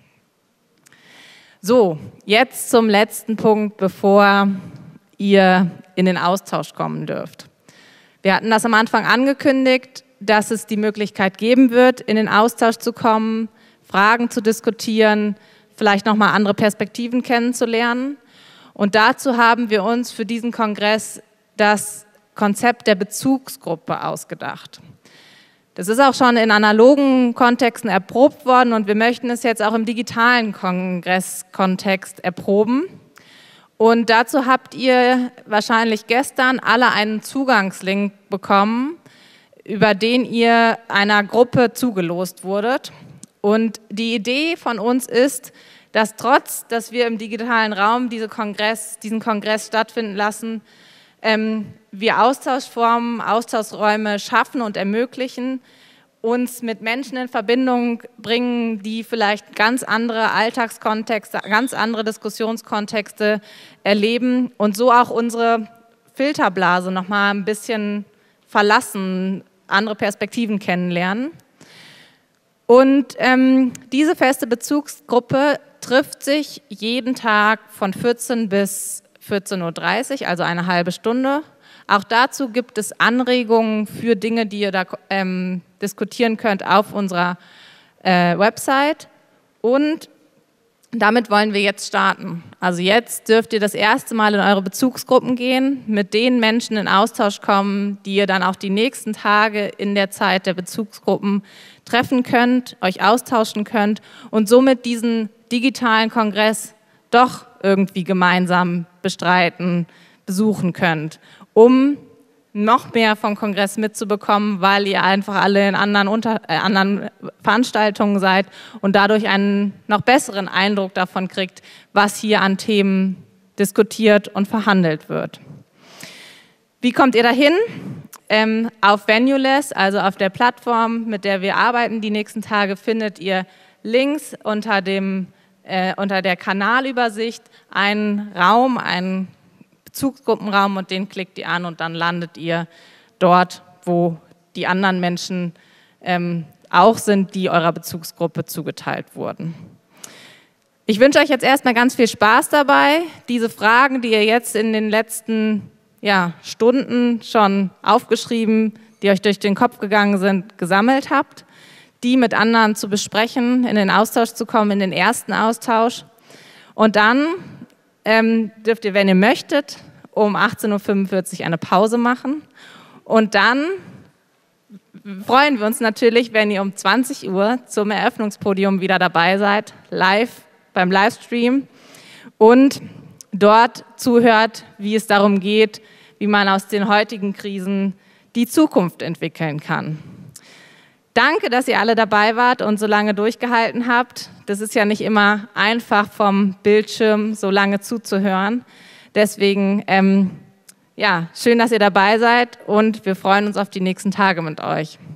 So, jetzt zum letzten Punkt, bevor ihr in den Austausch kommen dürft. Wir hatten das am Anfang angekündigt, dass es die Möglichkeit geben wird, in den Austausch zu kommen, Fragen zu diskutieren, vielleicht nochmal andere Perspektiven kennenzulernen. Und dazu haben wir uns für diesen Kongress das Konzept der Bezugsgruppe ausgedacht. Das ist auch schon in analogen Kontexten erprobt worden und wir möchten es jetzt auch im digitalen Kongresskontext erproben. Und dazu habt ihr wahrscheinlich gestern alle einen Zugangslink bekommen, über den ihr einer Gruppe zugelost wurdet. Und die Idee von uns ist, dass trotz, dass wir im digitalen Raum diese Kongress, diesen Kongress stattfinden lassen, ähm, wir Austauschformen, Austauschräume schaffen und ermöglichen, uns mit Menschen in Verbindung bringen, die vielleicht ganz andere Alltagskontexte, ganz andere Diskussionskontexte erleben und so auch unsere Filterblase noch mal ein bisschen verlassen, andere Perspektiven kennenlernen. Und ähm, diese feste Bezugsgruppe trifft sich jeden Tag von vierzehn bis vierzehn Uhr dreißig, also eine halbe Stunde. Auch dazu gibt es Anregungen für Dinge, die ihr da ähm, diskutieren könnt auf unserer äh, Website. Und damit wollen wir jetzt starten. Also jetzt dürft ihr das erste Mal in eure Bezugsgruppen gehen, mit den Menschen in Austausch kommen, die ihr dann auch die nächsten Tage in der Zeit der Bezugsgruppen treffen könnt, euch austauschen könnt und somit diesen digitalen Kongress doch irgendwie gemeinsam bestreiten, besuchen könnt, um noch mehr vom Kongress mitzubekommen, weil ihr einfach alle in anderen, Unter äh, anderen Veranstaltungen seid und dadurch einen noch besseren Eindruck davon kriegt, was hier an Themen diskutiert und verhandelt wird. Wie kommt ihr dahin? Ähm, auf Venuless, also auf der Plattform, mit der wir arbeiten die nächsten Tage, findet ihr links unter, dem, äh, unter der Kanalübersicht einen Raum, einen Bezugsgruppenraum und den klickt ihr an und dann landet ihr dort, wo die anderen Menschen ähm, auch sind, die eurer Bezugsgruppe zugeteilt wurden. Ich wünsche euch jetzt erstmal ganz viel Spaß dabei, diese Fragen, die ihr jetzt in den letzten ja, Stunden schon aufgeschrieben, die euch durch den Kopf gegangen sind, gesammelt habt, die mit anderen zu besprechen, in den Austausch zu kommen, in den ersten Austausch. Und dann ähm, dürft ihr, wenn ihr möchtet, um achtzehn Uhr fünfundvierzig eine Pause machen. Und dann freuen wir uns natürlich, wenn ihr um zwanzig Uhr zum Eröffnungspodium wieder dabei seid, live beim Livestream und dort zuhört, wie es darum geht, wie man aus den heutigen Krisen die Zukunft entwickeln kann. Danke, dass ihr alle dabei wart und so lange durchgehalten habt. Das ist ja nicht immer einfach, vom Bildschirm so lange zuzuhören. Deswegen, ähm, ja, schön, dass ihr dabei seid und wir freuen uns auf die nächsten Tage mit euch.